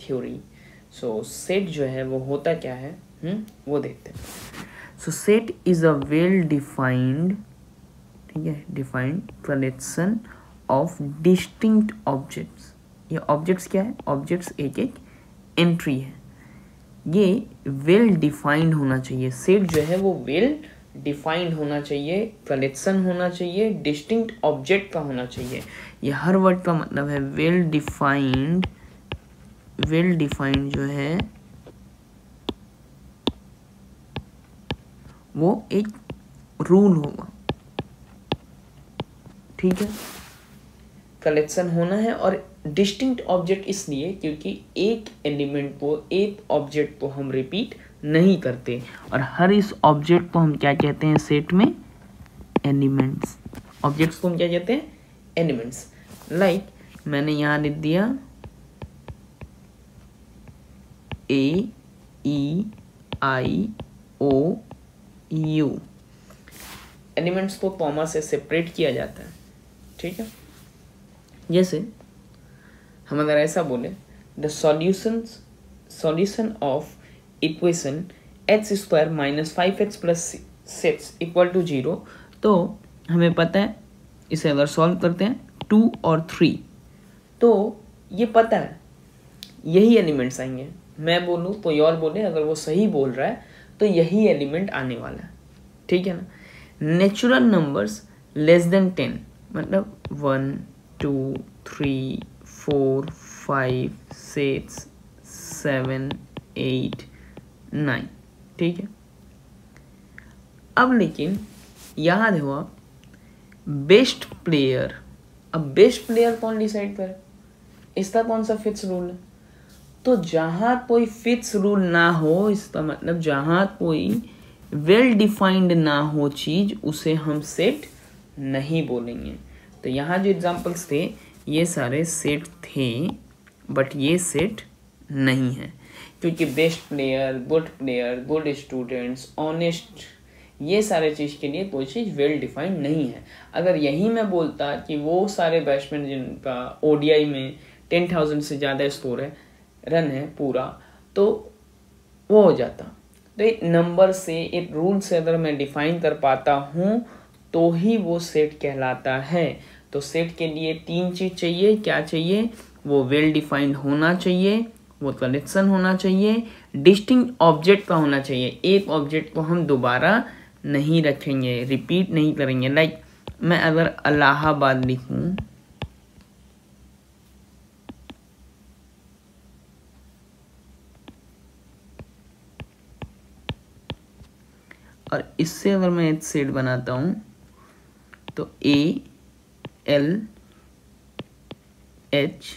Theory. सो set जो है वो होता क्या है, वो देखते हैं। So set is a well defined, ठीक है, defined collection of distinct objects. ये ऑब्जेक्ट्स क्या है, ऑब्जेक्ट्स एक एक एंट्री है। ये वेल डिफाइंड होना चाहिए, सेट जो है वो वेल डिफाइंड होना चाहिए, कलेक्शन होना चाहिए, डिस्टिंक्ट ऑब्जेक्ट का होना चाहिए। ये हर वर्ड का मतलब है वेल डिफाइंड। वेल डिफाइंड जो है वो एक रूल होगा, ठीक है। कलेक्शन होना है और डिस्टिंक्ट ऑब्जेक्ट इसलिए क्योंकि एक एलिमेंट को, एक ऑब्जेक्ट को हम रिपीट नहीं करते, और हर इस ऑब्जेक्ट को हम क्या कहते हैं सेट में, एलिमेंट्स। ऑब्जेक्ट्स को हम क्या कहते हैं, एलिमेंट्स। लाइक मैंने यहाँ लिख दिया A E I O U। Elements को कॉमा से सेपरेट किया जाता है, ठीक है। जैसे हम अगर ऐसा बोले the solution of equation x² - 5x + 6 = 0, तो हमें पता है इसे अगर सॉल्व करते हैं 2 और 3, तो ये पता है यही एलिमेंट्स आएंगे। मैं बोलूँ, कोई और बोले, अगर वो सही बोल रहा है तो यही एलिमेंट आने वाला है, ठीक है ना। नेचुरल नंबर्स <10 मतलब 1 2 3 4 5 6 7 8 9, ठीक है। अब लेकिन याद हुआ बेस्ट प्लेयर। अब बेस्ट प्लेयर कौन डिसाइड करे, इसका कौन सा फिक्स रूल है? तो जहां कोई फिक्स रूल ना हो, इसका मतलब जहां कोई वेल डिफाइंड ना हो चीज, उसे हम सेट नहीं बोलेंगे। तो यहाँ जो एग्जांपल्स थे ये सारे सेट थे, बट ये सेट नहीं है, क्योंकि best player, good students, honest, ये सारे चीज़ के लिए कोई चीज़ वेल डिफाइंड नहीं है। अगर यही मैं बोलता कि वो सारे बैट्समैन जिनका ओडीआई में 10,000 से ज़्यादा स्कोर है, रन है पूरा, तो वो हो जाता। तो एक नंबर से, एक रूल से अगर मैं डिफाइन कर पाता हूँ तो ही वो सेट कहलाता है। तो सेट के लिए 3 चीज़ चाहिए। क्या चाहिए? वो वेल डिफाइंड होना चाहिए, वो कलेक्शन होना चाहिए, डिस्टिंक्ट ऑब्जेक्ट का होना चाहिए। एक ऑब्जेक्ट को हम दोबारा नहीं रखेंगे, रिपीट नहीं करेंगे। लाइक मैं अगर इलाहाबाद लिखूं, और इससे अगर मैं एक सेट बनाता हूं तो A L H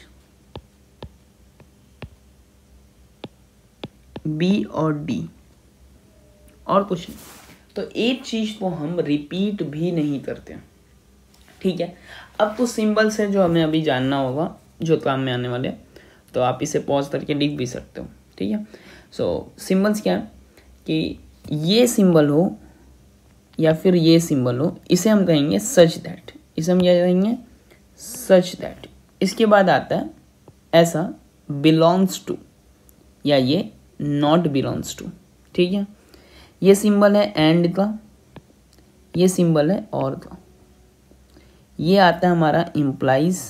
B और D और कुछ नहीं। तो एक चीज को हम रिपीट भी नहीं करते, ठीक है। अब तो सिंबल्स है जो हमें अभी जानना होगा, जो काम में आने वाले, तो आप इसे पॉज करके लिख भी सकते हो, ठीक है। सो सिंबल्स क्या है कि ये सिंबल हो या फिर ये सिंबल हो, इसे हम कहेंगे सच दैट। इसे हम क्या कहेंगे? Such that. इसके बाद आता है ऐसा, बिलोंग्स टू, या ये नॉट बिलोंग्स टू, ठीक है। ये सिंबल है एंड का, ये सिंबल है और का। ये आता है हमारा implies,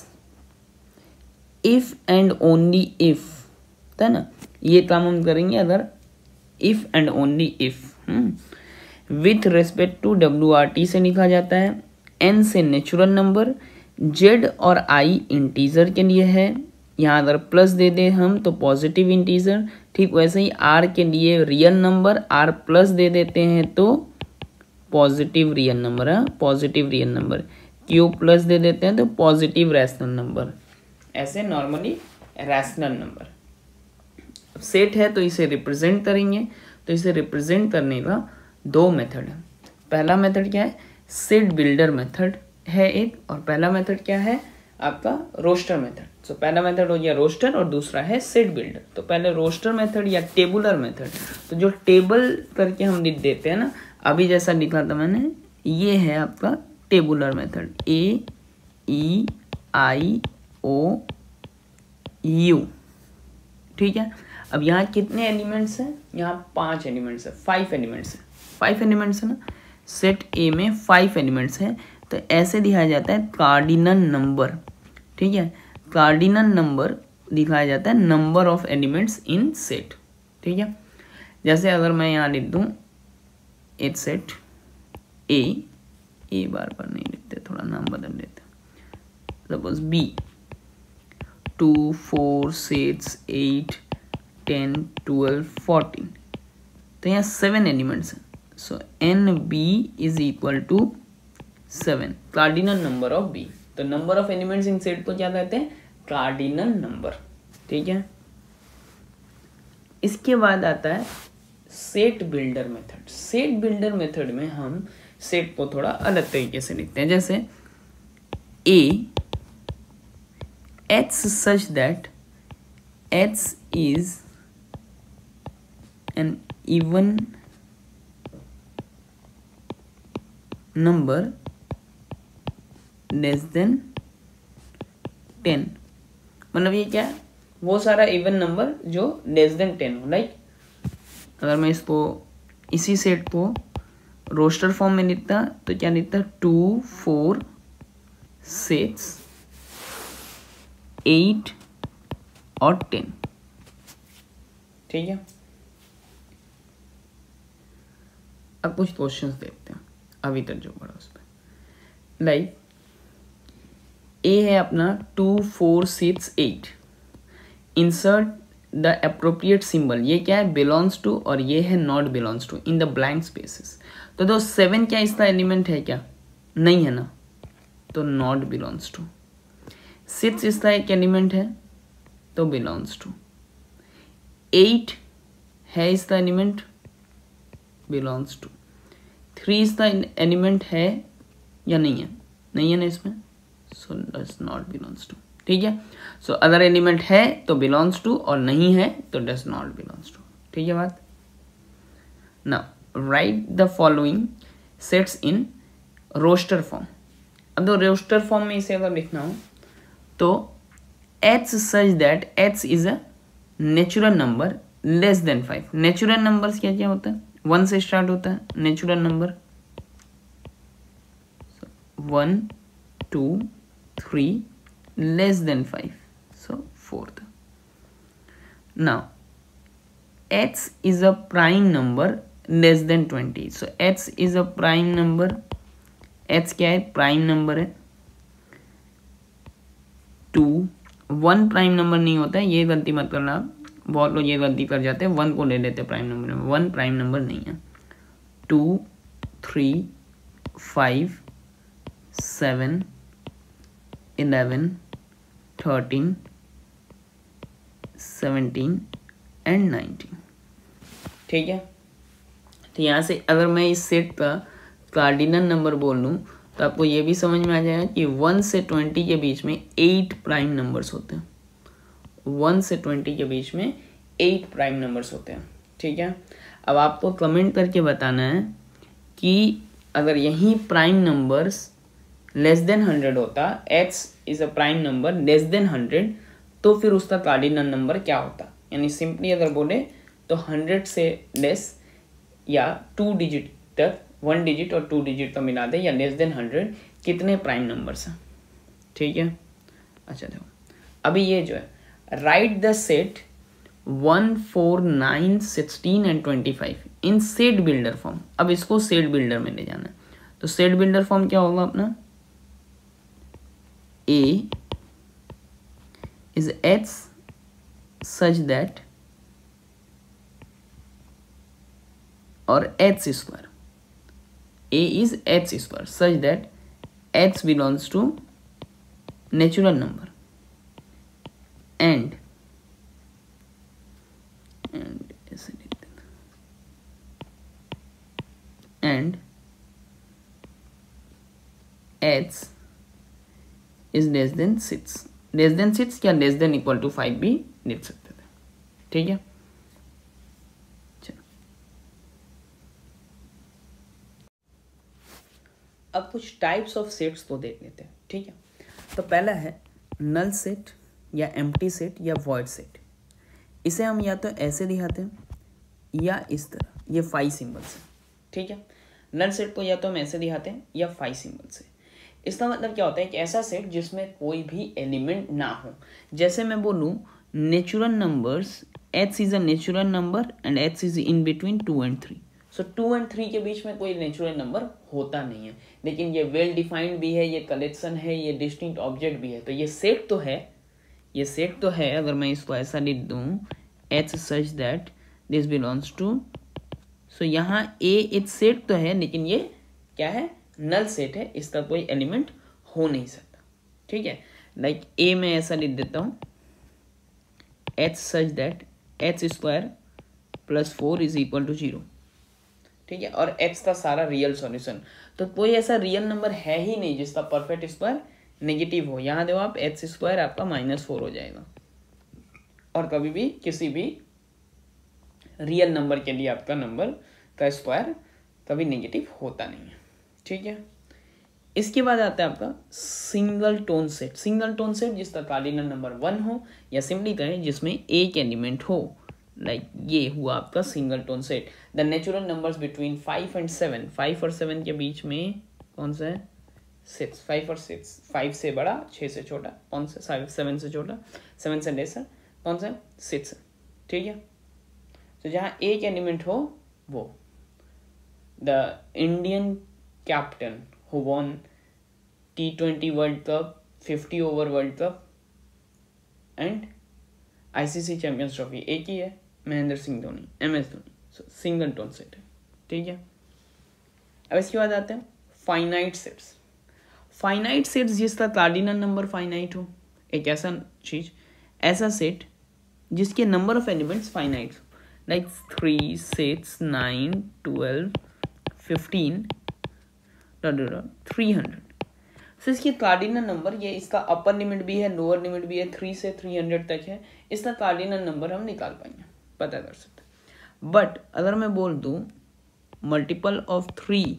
if and only if, है ना। ये काम हम करेंगे अगर if and only if. With respect to WRT से लिखा जाता है, N से नेचुरल नंबर, Z और I इंटीजर के लिए है। यहाँ अगर प्लस दे दे हम तो पॉजिटिव इंटीजर, ठीक वैसे ही R के लिए रियल नंबर, R प्लस दे देते हैं तो पॉजिटिव रियल नंबर है, positive real number. Q plus दे देते हैं तो पॉजिटिव रैशनल नंबर, ऐसे नॉर्मली रैशनल नंबर। सेट है तो इसे रिप्रेजेंट करेंगे, तो इसे रिप्रेजेंट करने का 2 मेथड है। पहला मेथड क्या है? सेट बिल्डर मेथड है एक, और पहला मेथड क्या है आपका? Roster method. सो पहला मेथड हो गया रोस्टर और दूसरा है सेट बिल्डर। तो पहले रोस्टर मेथड या टेबुलर मेथड, तो जो टेबल करके हम लिख देते हैं ना, अभी जैसा लिखा था मैंने, ये है आपका टेबुलर मेथड, AEIOU, ठीक है। अब यहाँ कितने एलिमेंट्स हैं, यहाँ 5 एलिमेंट्स है, 5 एलिमेंट्स है, 5 एलिमेंट्स है ना, सेट ए में 5 एलिमेंट्स हैं, तो ऐसे दिखाया जाता है कार्डिनल नंबर, ठीक है। कार्डिनल नंबर दिखाया जाता है number of elements in set, ठीक है। जैसे अगर मैं यहाँ लिख दूँ इट सेट ए बार बार नहीं लिखते, थोड़ा नाम बदल लेते, सपोज बी 2 4 6 8 10 12 14, तो यहाँ 7 एलिमेंट्स हैं, so N B is equal to 7, cardinal number of B. तो number of elements in set को क्या कहते हैं, कार्डिनल नंबर, ठीक है। इसके बाद आता है set builder method. Set builder method में हम सेट को थोड़ा अलग तरीके से लिखते हैं, जैसे A H such that H is an even number less than 10, मतलब ये क्या है, वो सारा इवन नंबर जो लेस देन 10 हो। लाइक अगर मैं इसको इसी सेट को रोस्टर फॉर्म में लिखता तो क्या लिखता, 2 4 6 8 और 10, ठीक है। अब कुछ क्वेश्चंस देखते हैं अभी तक जो पढ़ा उस पर। लाइक ए है अपना 2 4 6 8, इंसर्ट द अप्रोप्रिएट सिंबल, ये क्या है, बिलोंग्स टू, और ये है not belongs to in the blank spaces. तो 7 क्या इसका एलिमेंट है क्या, नहीं है ना, तो नॉट बिलोंग्स टू। 6 इसका एक एलिमेंट है तो बिलोंग्स टू। 8 है इसका एलिमेंट, बिलोंग्स टू। 3 इसका एलिमेंट है या नहीं है, नहीं है ना इसमें, so does not belongs to, ठीक है। सो अदर एलिमेंट है तो बिलोंग्स टू, और नहीं है तो डज नॉट बिलोंग्स टू, ठीक है बात। Now write the following sets in roster form. अब तो रोस्टर फॉर्म में इसे अगर लिखना हो तो H such that H is a natural number less than 5। Natural numbers क्या क्या होता है, 1 से स्टार्ट होता है natural number, 1 2 3 less than 5, so 4th. Now x is a prime number less than 20, so x is a prime number, x क्या है, prime number है। 2 1 प्राइम नंबर नहीं होता है, ये गलती मत करना आप, बहुत लोग ये गलती कर जाते हैं, 1 को ले लेते हैं प्राइम नंबर में, 1 प्राइम नंबर नहीं है। 2 3 5 7 11 13 17 एंड 19, ठीक है। तो यहाँ से अगर मैं इस सेट का कार्डिनल नंबर बोल लूँ तो आपको ये भी समझ में आ जाएगा कि 1 से 20 के बीच में 8 प्राइम नंबर्स होते हैं। 1 से 20 के बीच में 8 प्राइम नंबर्स होते हैं, ठीक है। अब आपको कमेंट करके बताना है कि अगर यही प्राइम नंबर्स लेस देन 100 होता, x is a prime number less than 100, तो फिर उसका कार्डिनल नंबर क्या होता। यानी सिंपली अगर बोले तो 100 से लेस या 2 डिजिट तक, 1 डिजिट और 2 डिजिट तो मिला दे, या लेस देन 100 कितने प्राइम नंबर्स हैं, ठीक है। अच्छा देखो अभी ये जो है, write the set 1 4 9 16 and 25 in set builder form. अब इसको सेट बिल्डर में ले जाना है, तो सेट बिल्डर फॉर्म क्या होगा अपना, A is H such that, or H square, A is H square such that H belongs to natural number, and H is less than 6, less than 6 या less than equal to 5 भी लिख सकते थे, ठीक है। अब कुछ टाइप्स ऑफ सेट्स को देख लेते हैं, ठीक है। तो पहला है नल सेट या एम्प्टी सेट या वॉइड सेट। इसे हम या तो ऐसे दिखाते हैं या इस तरह, ये 5 सिंबल से, ठीक है। नल सेट को या तो हम ऐसे दिखाते हैं या 5 सिंबल से। इसका मतलब क्या होता है कि ऐसा सेट जिसमें कोई भी एलिमेंट ना हो। जैसे मैं बोलूँ natural numbers, h is a natural number and h is in between 2 and 3। So 2 and 3 के बीच में कोई नेचुरल नंबर होता नहीं है, लेकिन ये वेल डिफाइंड भी है, ये कलेक्शन है, ये डिस्टिंक्ट ऑब्जेक्ट भी है, तो ये सेट तो है, ये सेट तो है। अगर मैं इसको ऐसा लिख दूँ h such that this belongs to, so यहाँ a एक सेट तो है, लेकिन ये क्या है, नल सेट है, इसका कोई एलिमेंट हो नहीं सकता, ठीक है। लाइक a में ऐसा लिख देता हूँ h such that h square plus 4 is equal to 0, ठीक है। और x का सारा रियल सॉल्यूशन, तो कोई ऐसा रियल नंबर है ही नहीं जिसका परफेक्ट स्क्वायर नेगेटिव हो। यहाँ देखो आप h स्क्वायर आपका -4 हो जाएगा, और कभी भी किसी भी रियल नंबर के लिए आपका नंबर का स्क्वायर कभी नेगेटिव होता नहीं है, ठीक है। इसके बाद आता है आपका singleton set. Singleton set जिसका कार्डिनल नंबर 1 हो, या सिंपली कहें जिसमें एक एलिमेंट हो, लाइक ये हुआ आपका singleton set. The natural numbers between 5 and 7, 5 और 7 के बीच में कौन सा है, 6, 5 और 6, 5 से बड़ा 6 से छोटा कौन सा, 7 से छोटा, 7 से लेसर कौन सा, 6, ठीक है। तो जहाँ एक एलिमेंट हो वो, the Indian captain who won T20 World Cup, 50 over World Cup and ICC Champions Trophy एक ही है, Mahendra Singh Dhoni, MS Dhoni. Singleton set है, ठीक है। अब इसके बाद आते हैं फाइनाइट सेट्स। फाइनाइट सेट्स जिसका कार्डिनल नंबर फाइनाइट हो, एक ऐसा चीज, ऐसा सेट जिसके नंबर ऑफ एलिमेंट्स फाइनाइट हो, लाइक 3, 6, 9, 12, 15, 300। सो इसकी कार्डिनल नंबर, ये इसका अपर लिमिट भी है, लोअर लिमिट भी है, 3 से 300 तक है, इसका कार्डिनल नंबर हम निकाल पाएंगे, पता कर सकते हैं। बट अगर मैं बोल दूं मल्टीपल ऑफ 3,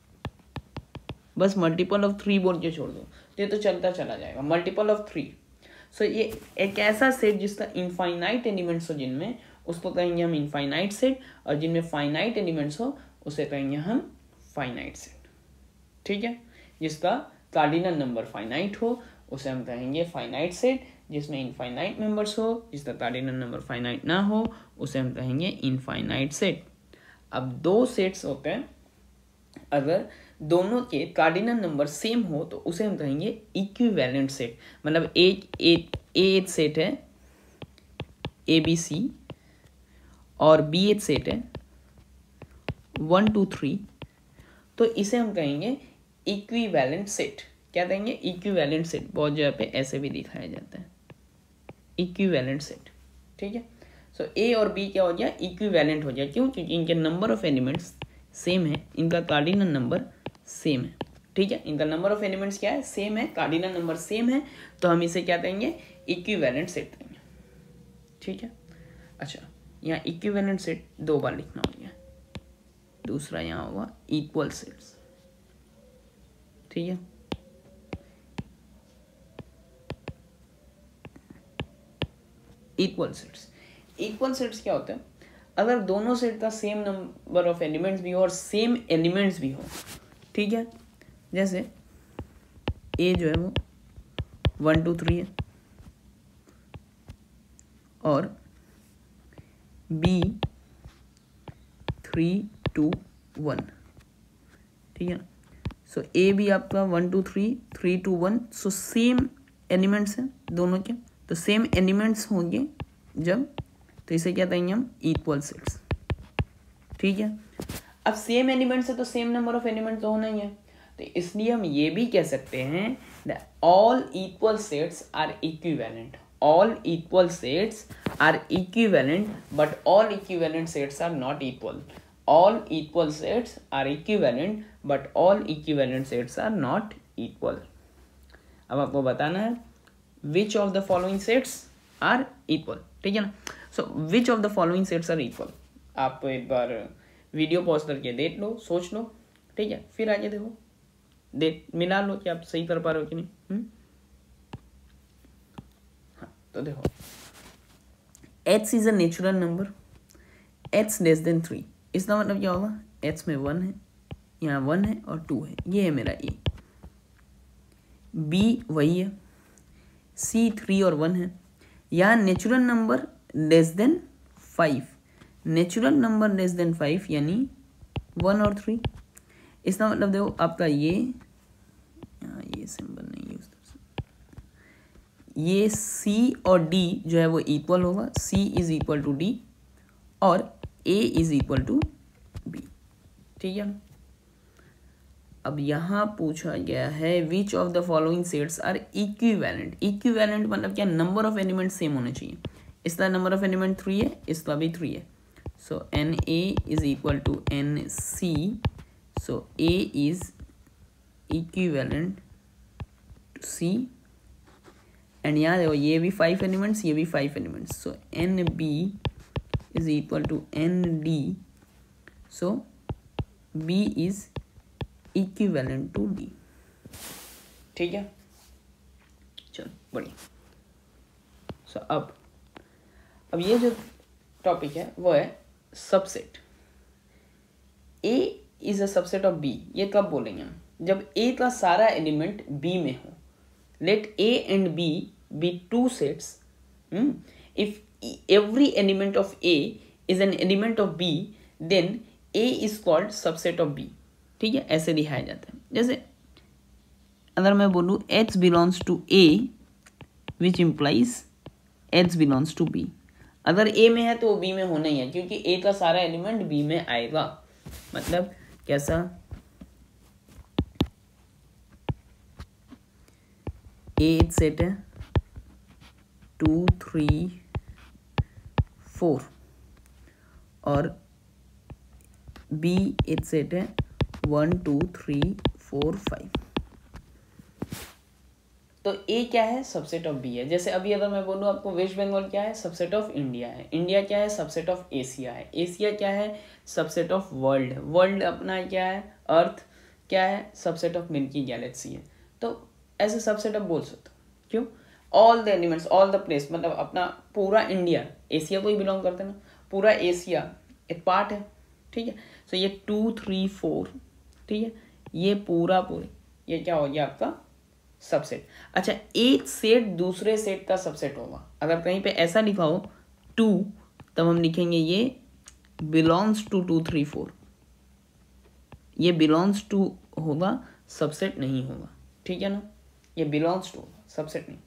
बस मल्टीपल ऑफ 3 बोल के छोड़ दो, ये तो चलता चला जाएगा, मल्टीपल ऑफ 3। सो ये एक ऐसा सेट जिसका इनफाइनाइट एलिमेंट्स हो जिनमें, उसको कहेंगे हम इनफाइनाइट सेट, और जिनमें फाइनाइट एलिमेंट्स हो उसे कहेंगे हम फाइनाइट सेट, ठीक है। जिसका कार्डिनल नंबर फाइनाइट हो उसे हम कहेंगे फाइनाइट सेट, जिसमें इनफाइनाइट मेंबर्स हो, जिसका कार्डिनल नंबर फाइनाइट ना हो उसे हम कहेंगे इनफाइनाइट सेट। अब दो सेट्स होते हैं, अगर दोनों के कार्डिनल नंबर सेम हो तो उसे हम कहेंगे इक्विवेलेंट सेट। मतलब एक सेट है ABC और B एक सेट है 1 2 3, तो इसे हम कहेंगे इक्विवेलेंट सेट। क्या कहेंगे, इक्विवेलेंट सेट। बहुत जगह पे ऐसे भी दिखाया जाता है, इक्विवेलेंट सेट, ठीक है। सो A और B क्या हो गया, इक्विवेलेंट हो गया। क्यों, क्योंकि इनके नंबर ऑफ एलिमेंट्स सेम है, इनका कार्डिनल नंबर सेम है, ठीक है। इनका नंबर ऑफ एलिमेंट्स क्या है, सेम है, कार्डिनल नंबर सेम है, तो हम इसे क्या कहेंगे, इक्विवेलेंट सेट कहेंगे, ठीक है। अच्छा, यहाँ इक्विवेलेंट सेट 2 बार लिखना हो गया, दूसरा यहाँ होगा इक्वल सेट्स, ठीक है। इक्वल सेट्स, इक्वल सेट्स क्या होते हैं, अगर दोनों सेट का सेम नंबर ऑफ एलिमेंट्स भी हो और सेम एलिमेंट्स भी हो, ठीक है। जैसे A जो है वो 1 2 3 है और B 3 2 1, ठीक है। सो A भी आपका 1 2 3 3 2 1, सो सेम एलिमेंट्स हैं दोनों के, तो सेम एलिमेंट्स होंगे जब, तो इसे क्या कहेंगे हम, इक्वल सेट्स, ठीक है। अब सेम एलिमेंट्स है तो सेम नंबर ऑफ एलिमेंट तो होना ही है, तो इसलिए हम ये भी कह सकते हैं all equal sets are equivalent. All equal sets are equivalent but all equivalent sets are not equal. All equal sets are equivalent but all equivalent sets are not equal. अब आपको बताना है which of the following sets are equal, ठीक है ना। So which of the following sets are equal, आप एक बार video pause करके देख लो, सोच लो, ठीक है, फिर आगे देखो, देख मिला लो कि आप सही कर पा रहे हो कि नहीं। हाँ, तो देखो h is a natural number, h less than 3, इसका मतलब क्या होगा, h में 1 है, यहाँ 1 है और 2 है, ये है मेरा a। b वही है, c 3 और 1 है, यहाँ natural number less than 5, natural number less than 5 यानी 1 और 3, इसका मतलब देखो आपका ये सिंबल नहीं यूज, ये c और d जो है वो इक्वल होगा, c is equal to d और a is equal to b, ठीक है। अब यहाँ पूछा गया है which of the following sets are equivalent, equivalent मतलब क्या, नंबर ऑफ एलिमेंट सेम होने चाहिए, इसका नंबर ऑफ एलिमेंट 3 है, इसका भी 3 है, so Na is equal to Nc, so A is equivalent to C, and यहाँ देखो ये भी 5 एलिमेंट्स, ये भी 5 elements, so Nb is equal to Nd, so B is equivalent to D, ठीक है। चलो बढ़िया। सो अब ये जो टॉपिक है वो है subset. A is a subset of B, ये कब बोलेंगे हम, जब A का सारा एलिमेंट B में हो। Let A and B be two sets, if every element of A is an element of B, then A is called subset of B, ठीक है, ऐसे दिखाया जाता है। जैसे अगर मैं बोलूँ H belongs to A which implies H belongs to B, अगर A में है तो B में होना ही है, क्योंकि A का सारा एलिमेंट B में आएगा। मतलब कैसा, A एक सेट है 2 3 4 और B एक सेट है 1 2 3 4 5, तो A क्या है, सबसेट ऑफ B है। जैसे अभी अगर मैं बोलूँ आपको वेस्ट बंगाल क्या है, सबसेट ऑफ इंडिया है, इंडिया क्या है, सबसेट ऑफ एशिया है, एशिया क्या है, सबसेट ऑफ वर्ल्ड है, वर्ल्ड अपना क्या है, अर्थ क्या है, सबसेट ऑफ मिल्की गैलेक्सी है। तो ऐसे सबसेट ऑफ बोल सकते हो, क्यों, all the elements, all the place, मतलब अपना पूरा इंडिया एशिया को ही बिलोंग करते हैं ना, पूरा एशिया एक पार्ट है, ठीक है। सो ये 2 3 4, ठीक है, ये पूरा ये क्या हो गया आपका सबसेट। अच्छा, एक सेट दूसरे सेट का सबसेट होगा, अगर कहीं पे ऐसा लिखा हो 2, तब हम लिखेंगे ये बिलोंग्स टू 2 3 4, ये बिलोंग्स टू होगा, सबसेट नहीं होगा, ठीक है ना, ये बिलोंग्स टू सबसेट नहीं।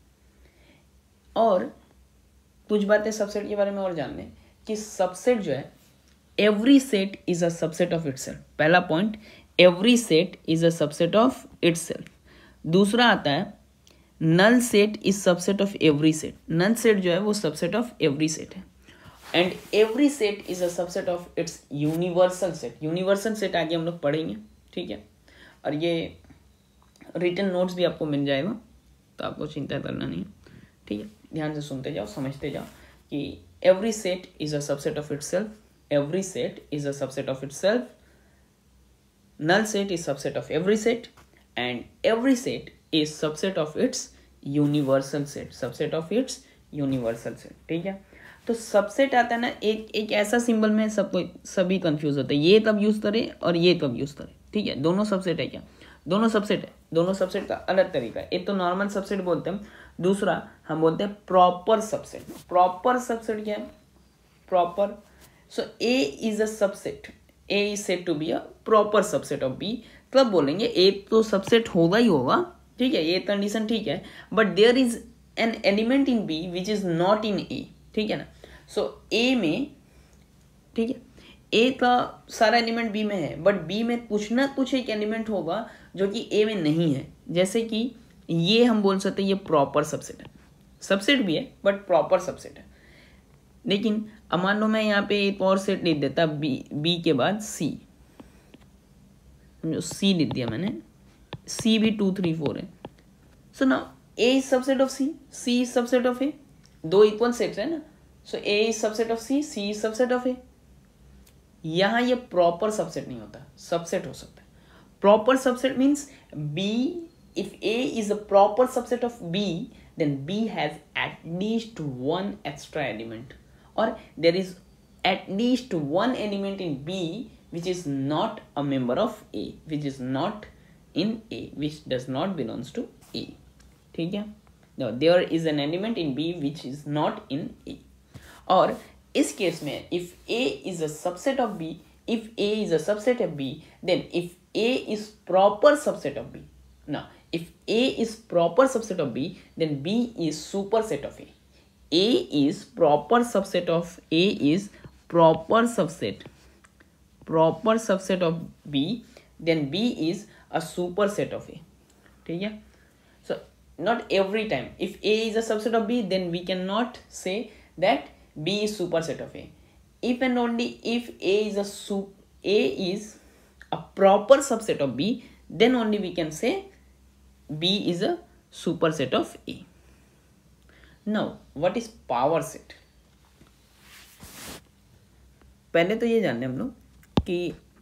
और कुछ बातें सबसेट के बारे में और जान लें कि सबसेट जो है, every set is a subset of itself, पहला point, every set is a subset of itself. दूसरा आता है null set is subset of every set, null set जो है वो सबसेट ऑफ एवरी सेट है, and every set is a subset of its universal set, universal set आगे हम लोग पढ़ेंगे, ठीक है। और ये रिटन नोट्स भी आपको मिल जाएगा, तो आपको चिंता करना नहीं है, ठीक है, ध्यान से सुनते जाओ, समझते जाओ कि every set is a subset of itself, every set is a subset of itself, null set is subset of every set, and every set is subset of its universal set, subset of its universal set, ठीक है। तो subset आता है ना, एक ऐसा symbol में सभी कंफ्यूज होते हैं, ये कब यूज करें और ये कब यूज करें, ठीक है। दोनों सबसेट है क्या, दोनों सबसेट है, दोनों सबसेट का अलग तरीका है। एक तो नॉर्मल सबसेट बोलते हैं, दूसरा हम बोलते हैं प्रॉपर सबसेट। प्रॉपर सबसेट क्या है, proper, so A is a subset, A is said to be a proper subset of B, कब बोलेंगे, A तो सबसेट होगा ही होगा, ठीक है, ये कंडीशन ठीक है, but there is an element in B which is not in A, ठीक है ना। सो A में, ठीक है, A का सारा एलिमेंट B में है, बट B में कुछ ना कुछ एक एलिमेंट होगा जो कि A में नहीं है, जैसे कि ये हम बोल सकते हैं ये प्रॉपर सबसेट है, सबसेट भी है बट प्रॉपर सबसेट है। लेकिन अब मान लो मैं यहाँ पे एक और सेट लिख देता, बी के बाद सी, समझो सी लिख दिया मैंने, सी भी 2 3 4 है, so now A is subset of C, C is subset of A, दो इक्वल सेट्स है ना, so A is subset of C, C is subset of A. यहाँ ये प्रॉपर सबसेट नहीं होता, सबसेट हो सकता है। Proper subset means B, if A is a proper subset of B, then B has at least one extra element, or there is at least one element in B which is not a member of A, which is not in A, which does not belongs to A. ठीक है, now there is an element in B which is not in A. और इस case में if A is a subset of B, if A is a subset of B, then if A is proper subset of B, now if A is proper subset of B, then B is superset of A. A is proper subset of A is proper subset of B, then B is a superset of A. ठीक है, so not every time if A is a subset of B, then we cannot say that B is superset of A. If and only if A is a proper subset of B, then only we can say B is a superset of A. Now what is power set? पहले तो ये जानते हैं हम लोग कि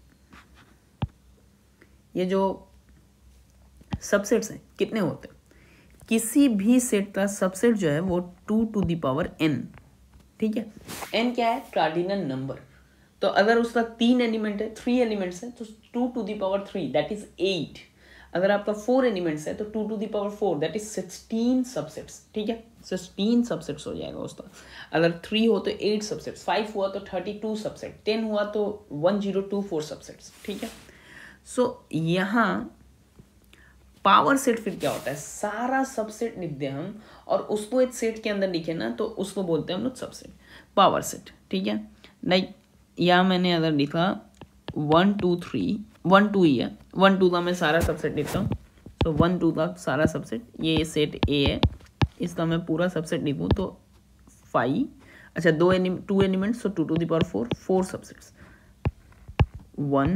ये जो सबसेट्स हैं कितने होते हैं. किसी भी सेट का सबसेट जो है वो 2 to the power n. ठीक है, n क्या है? Cardinal number. तो अगर उसका 3 एलिमेंट है, 3 एलिमेंट्स है, तो 2 to the power 3 that is 8. अगर आपका 4 एलिमेंट्स है तो 2 to the power 4 that is 16 subsets. ठीक है, 16 सबसेट्स हो जाएगा उसका. अगर 3 हो तो 8 सबसेट्स, 5 हुआ तो 32 सबसेट, 10 हुआ तो 1024 सबसेट्स. ठीक है, सो यहाँ पावर सेट फिर क्या होता है? सारा सबसेट लिख दे हम और उसको एक सेट के अंदर लिखे ना, तो उसको बोलते हैं हम लोग सबसेट, पावर सेट. ठीक है, लाइक यहाँ मैंने अगर लिखा 1 2 3, 1 2 ही है, 1 2 का मैं सारा सबसेट लिखता हूँ. तो 1 2 का सारा सबसेट, ये सेट ए है, इसका मैं पूरा सबसेट लिखूँ तो 5. अच्छा, 2 एलिमेंट्स, तो 2 to the power 4, 4 subsets, 1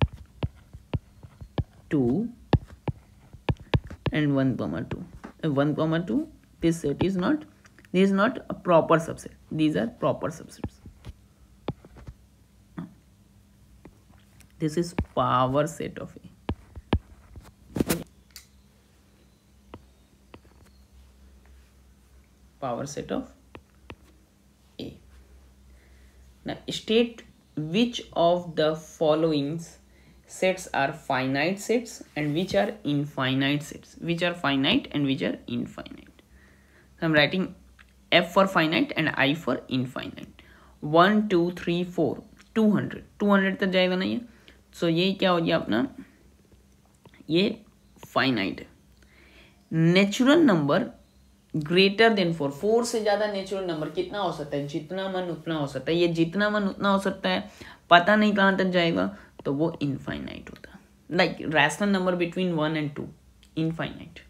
2 and 1 comma 2. 1 comma 2, this set is not, this is not a proper subset, these are proper subsets. This is power set of A. Power set of A. Now state which of the following sets are finite sets and which are infinite sets. Which are finite and which are infinite. So I'm writing F for finite and I for infinite. 1 2 3 4 200, 200 तक जाएगा ना ये. सो ये क्या हो गया अपना, ये फाइनाइट है. नेचुरल नंबर ग्रेटर देन 4, 4 से ज्यादा नेचुरल नंबर कितना हो सकता है? जितना मन उतना हो सकता है. ये जितना मन उतना हो सकता है, पता नहीं कहाँ तक जाएगा, तो वो इनफाइनाइट होता है. Like rational number between 1 and 2, infinite.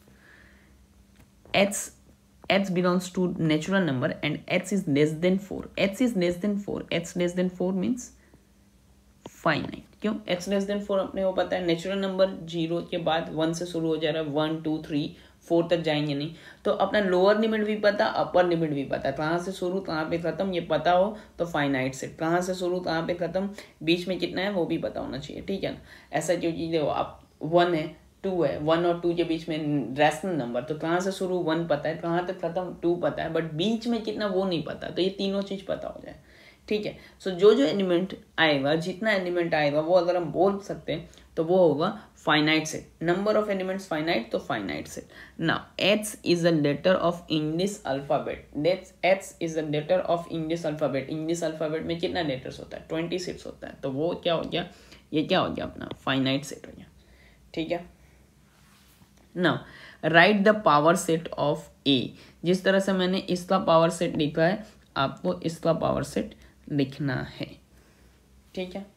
h belongs to natural number and h is less than 4. h is less than 4. h less than 4 means finite. क्यों? h लेस देन 4 अपने को पता है, नेचुरल नंबर 0 के बाद 1 से शुरू हो जा रहा है, 1 2 3 4 तक जाएंगे नहीं. तो अपना लोअर लिमिट भी पता, अपर लिमिट भी पता, कहाँ से शुरू कहाँ पे खत्म ये पता हो तो फाइनाइट सेट. कहाँ से शुरू कहाँ पे खत्म, बीच में कितना है वो भी पता होना चाहिए. ठीक है ना, ऐसा जो चीज़ है, आप 1 है 2 है, 1 और 2 के बीच में रैशनल नंबर, तो कहाँ से शुरू 1 पता है, कहाँ तक खत्म 2 पता है, बट बीच में कितना वो नहीं पता. तो ये तीनों चीज़ पता हो जाए. ठीक है, सो जो एलिमेंट आएगा, जितना एलिमेंट आएगा वो अगर हम बोल सकते हैं तो वो होगा finite set. Number of elements finite, तो finite set. Now h is a letter of English alphabet. h is a letter of English alphabet. English alphabet में कितना लेटर्स होता है? 26 होता है. तो वो क्या हो गया, ये क्या हो गया अपना फाइनाइट सेट हो गया. ठीक है, now write the power set of A. जिस तरह से मैंने इसका पावर सेट लिखा है, आपको इसका पावर सेट लिखना है. ठीक है,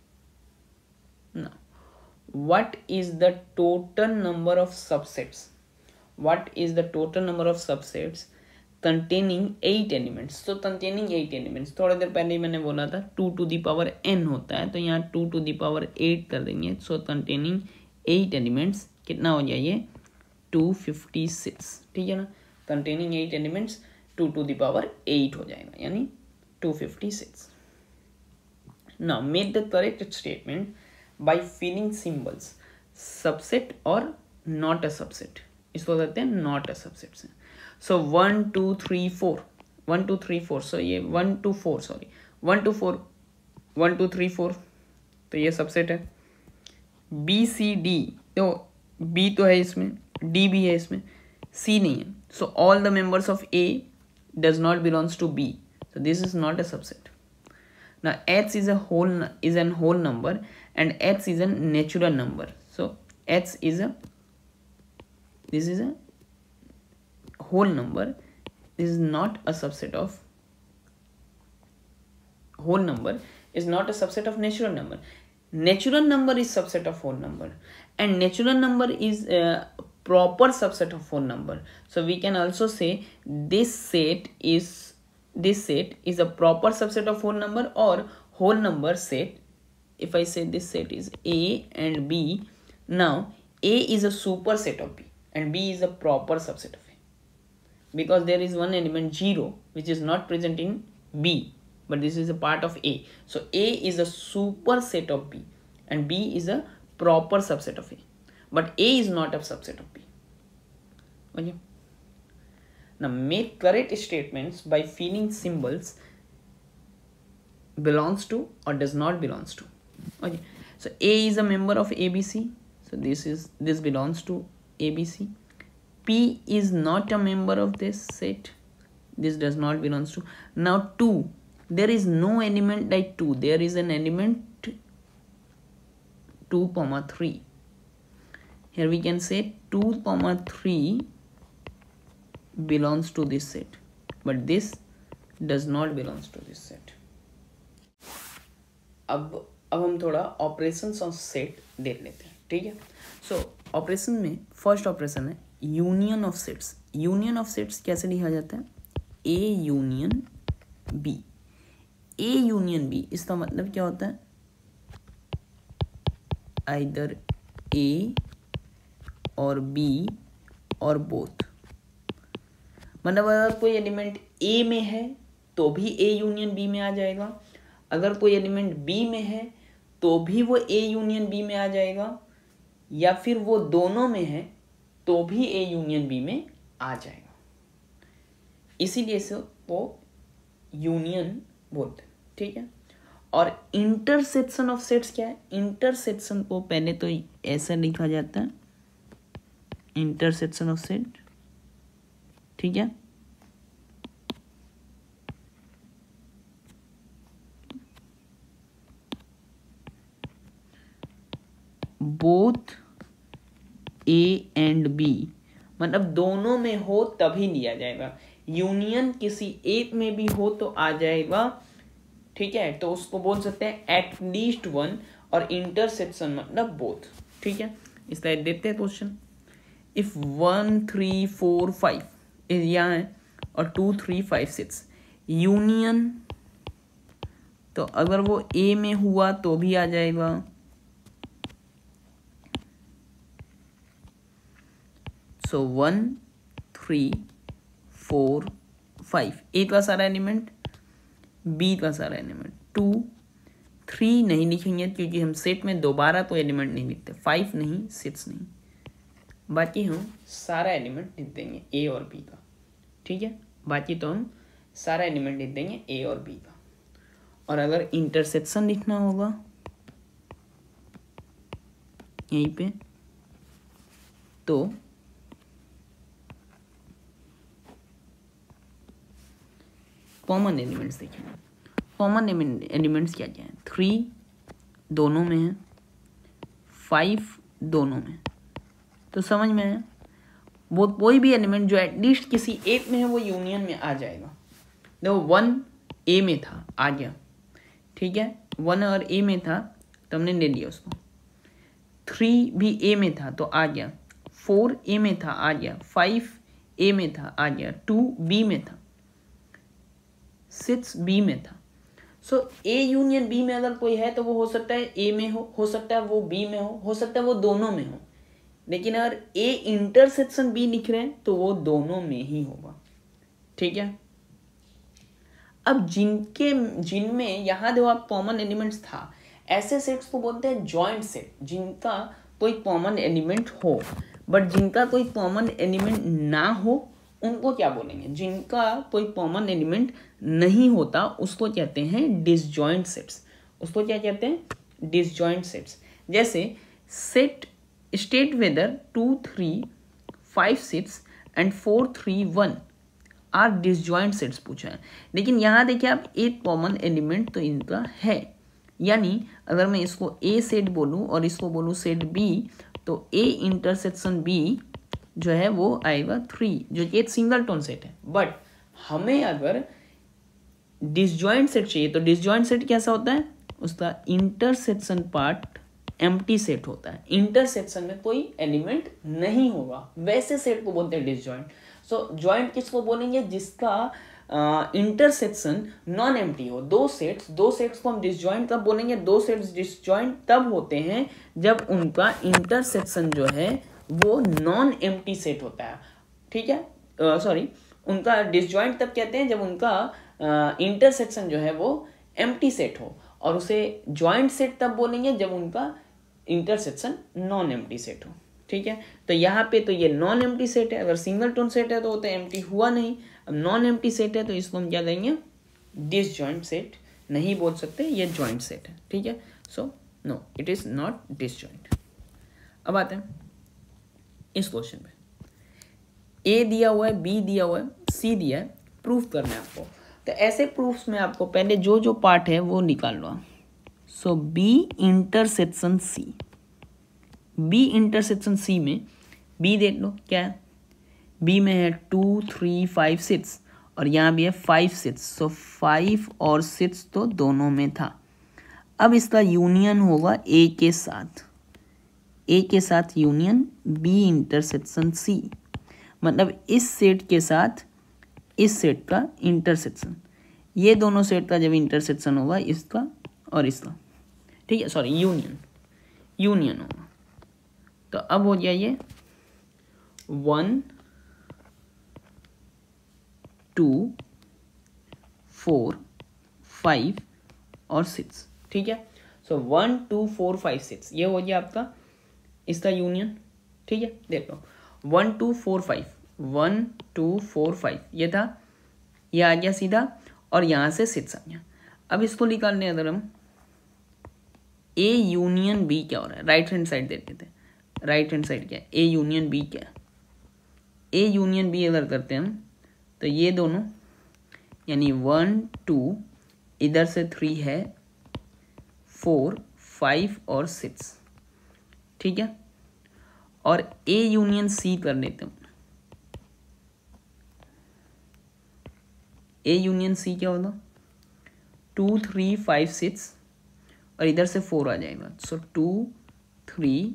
now what is the total number of subsets? What is the total number of subsets containing 8 elements? तो कंटेनिंग 8 एलिमेंट्स, थोड़ी देर पहले ही मैंने बोला था 2 to the power n होता है, तो यहाँ 2 to the power 8 कर देंगे. सो कंटेनिंग 8 एलिमेंट्स कितना हो जाइए, 256. ठीक है ना, containing 8 elements 2 to the power 8 हो जाएगा, यानी 256. Now make the correct statement by filling symbols. Subset or not a subset. इसको कहते हैं not a subset. So 1 2 3 4. 1 2 3 4, सो ये 1 2 4 सॉरी 1 2 4 1 2 3 4, तो ये सबसेट है। बी सी डी, तो बी तो है इसमें, डी भी है इसमें, सी नहीं है, so all the members of A does not belongs to B, so this is not a subset. Now h is an whole number and x is a natural number, so h is this is a whole number, this is not a subset of whole number, is not a subset of natural number. Natural number is subset of whole number and natural number is a proper subset of whole number, so we can also say this set is a proper subset of whole number or whole number set. If I say this set is A and B, now A is a superset of B and B is a proper subset of A, because there is one element 0 which is not present in B, but this is a part of A, so A is a superset of B and B is a proper subset of A, but A is not a subset of B. Okay. Now make correct statements by filling symbols belongs to or does not belongs to. Okay, so A is a member of ABC, so this belongs to ABC. P is not a member of this set, this does not belongs to. Now 2, there is no element like 2, there is an element 2, 3. Here we can say 2, 3 belongs to this set, but this does not belongs to this set. अब हम थोड़ा operations of set देख लेते हैं, ठीक है। So operation में first operation है union of sets. Union of sets कैसे लिखा जाता है? A union B. A union B इसका मतलब क्या होता है? आइदर ए और बी और बोथ, मतलब अगर कोई एलिमेंट ए में है तो भी ए यूनियन बी में आ जाएगा, अगर कोई एलिमेंट बी में है तो भी वो ए यूनियन बी में आ जाएगा, या फिर वो दोनों में है तो भी ए यूनियन बी में आ जाएगा। इसीलिए से वो यूनियन बोलते हैं, ठीक है। और इंटरसेक्शन ऑफ सेट्स क्या है? इंटरसेक्शन को पहले तो ऐसा लिखा जाता है, इंटरसेक्शन ऑफ सेट, ठीक है। बोथ ए एंड बी, मतलब दोनों में हो तभी लिया जाएगा। यूनियन किसी एक में भी हो तो आ जाएगा, ठीक है, तो उसको बोल सकते हैं एटलीस्ट वन, और इंटरसेक्शन मतलब बोथ, ठीक है। इसका देखते हैं क्वेश्चन। इफ 1 3 4 5 यहाँ है और 2 3 5 6 यूनियन, तो अगर वो ए में हुआ तो भी आ जाएगा, सो 1 3 4 5 ए का सारा एलिमेंट, बी का सारा एलिमेंट, 2 3 नहीं लिखेंगे क्योंकि हम सेट में दोबारा तो एलिमेंट नहीं लिखते, 5 नहीं 6 नहीं, बाकी हम सारा एलिमेंट लिख देंगे ए और बी का, ठीक है। बाकी तो हम सारा एलिमेंट लिख देंगे ए और बी का। और अगर इंटरसेक्शन लिखना होगा यहीं पे, तो कॉमन एलिमेंट्स देखेंगे। कॉमन एलिमेंट्स क्या क्या है? 3 दोनों में है, 5 दोनों में, तो समझ में है। वो कोई भी एलिमेंट जो एटलीस्ट किसी एक में है वो यूनियन में आ जाएगा। देखो 1 ए में था, आ गया, ठीक है, 1 और ए में था तो हमने ले लिया उसको। 3 भी ए में था तो आ गया, 4 ए में था आ गया, 5 ए में था आ गया, 2 बी में था, 6 बी में था। सो ए यूनियन बी में अगर कोई है तो वो हो सकता है ए में हो सकता है वो बी में हो सकता है वो दोनों में हो, लेकिन अगर ए इंटरसेक्शन बी लिख रहे हैं तो वो दोनों में ही होगा, ठीक है। अब जिनमें यहाँ देखो आप कॉमन एलिमेंट्स था, ऐसे सेट्स को बोलते हैं जॉइंट सेट, जिनका कोई कॉमन एलिमेंट हो, बट जिनका कोई कॉमन एलिमेंट ना हो उनको क्या बोलेंगे? जिनका कोई कॉमन एलिमेंट नहीं होता उसको कहते हैं डिसजॉइंट सेट्स। उसको क्या कहते हैं? Disjoint sets. जैसे set state whether 2 3 5 6 and 4 3 1 are disjoint sets पूछा है। लेकिन यहाँ देखिए आप, एक कॉमन एलिमेंट तो इनका है, यानी अगर मैं इसको ए सेट बोलूँ और इसको बोलूँ सेट बी, तो ए इंटरसेक्शन बी जो है वो आएगा 3, जो कि एक सिंगल टोन सेट है। बट हमें अगर डिसजॉइंट सेट चाहिए तो डिसजॉइंट सेट कैसा होता है? उसका इंटरसेक्शन पार्ट एम्प्टी सेट होता है। इंटरसेक्शन में कोई एलिमेंट नहीं होगा, वैसे सेट को बोलते हैं डिसजॉइंट। सो जॉइंट किसको बोलेंगे? जिसका इंटरसेक्शन नॉन एम्प्टी हो। दो सेट्स को हम डिसजॉइंट तब बोलेंगे, दो सेट्स डिसजॉइंट तब होते हैं जब उनका इंटरसेक्शन जो है वो नॉन एम्प्टी सेट होता है। ठीक है, सॉरी, उनका डिसजॉइंट तब कहते हैं जब उनका इंटरसेक्शन जो है वो एम्प्टी सेट हो, और उसे जॉइंट सेट तब बोलेंगे जब उनका इंटरसेक्शन नॉन एम्प्टी सेट हो। ठीक है, तो यहाँ पे तो ये नॉन एम्प्टी सेट है। अगर सिंगल टोन सेट है तो वो तो एम्प्टी हुआ नहीं। अब नॉन एम्प्टी सेट है तो इसको हम क्या कहेंगे? डिसजॉइंट सेट नहीं बोल सकते, ये जॉइंट सेट है। ठीक है, so no, it is not disjoint. अब आते हैं इस क्वेश्चन पे। ए दिया हुआ है, बी दिया हुआ है, सी दिया है, प्रूफ करना है आपको। तो ऐसे प्रूफ्स में आपको पहले जो जो पार्ट है वो निकाल लो। So B intersection C, B intersection C में बी देख लो क्या है। बी में है 2 3 5 6 और यहाँ भी है 5 6। सो 5 और 6 तो दोनों में था। अब इसका यूनियन होगा ए के साथ, ए के साथ यूनियन बी इंटरसेक्शन सी, मतलब इस सेट के साथ इस सेट का इंटरसेक्शन। ये दोनों सेट का जब इंटरसेक्शन होगा इसका और इसका, ठीक है, सॉरी, यूनियन होगा। तो अब हो जाइए 1 2 4 5 और 6। ठीक है, सो 1 2 4 5 6 ये हो गया आपका इसका यूनियन। ठीक है, देखो 1 2 4 5, 1 2 4 5 ये था, ये आ गया सीधा, और यहाँ से 6 आ गया। अब इसको निकालने अगर हम ए यूनियन बी क्या हो रहा है, राइट हैंड साइड देते थे। राइट हैंड साइड क्या है? ए यूनियन बी क्या है? ए यूनियन बी अगर करते हैं हम तो ये दोनों, यानी 1 2 इधर से 3 है, 4 5 और 6। ठीक है, और ए यूनियन सी कर लेते हैं। ए यूनियन सी क्या होगा? 2 3 5 6 और इधर से 4 आ जाएगा। सो 2 3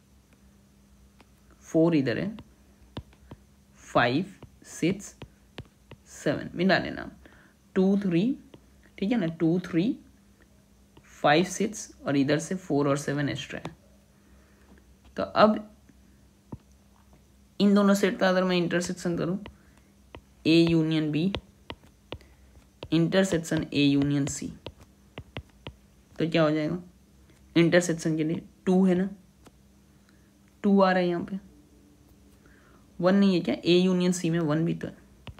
4 इधर है, 5 6 7 मिला लेना, 2 3, ठीक है ना, 2 3 5 6 और इधर से 4 और 7 एक्स्ट्रा है। तो अब इन दोनों सेट का अगर मैं इंटरसेक्शन करूं, A union B intersection A union C, तो क्या हो जाएगा? इंटरसेक्शन के लिए 2 है ना, 2 आ रहा है यहाँ पे, 1 नहीं है क्या? ए यूनियन सी में 1 भी तो है।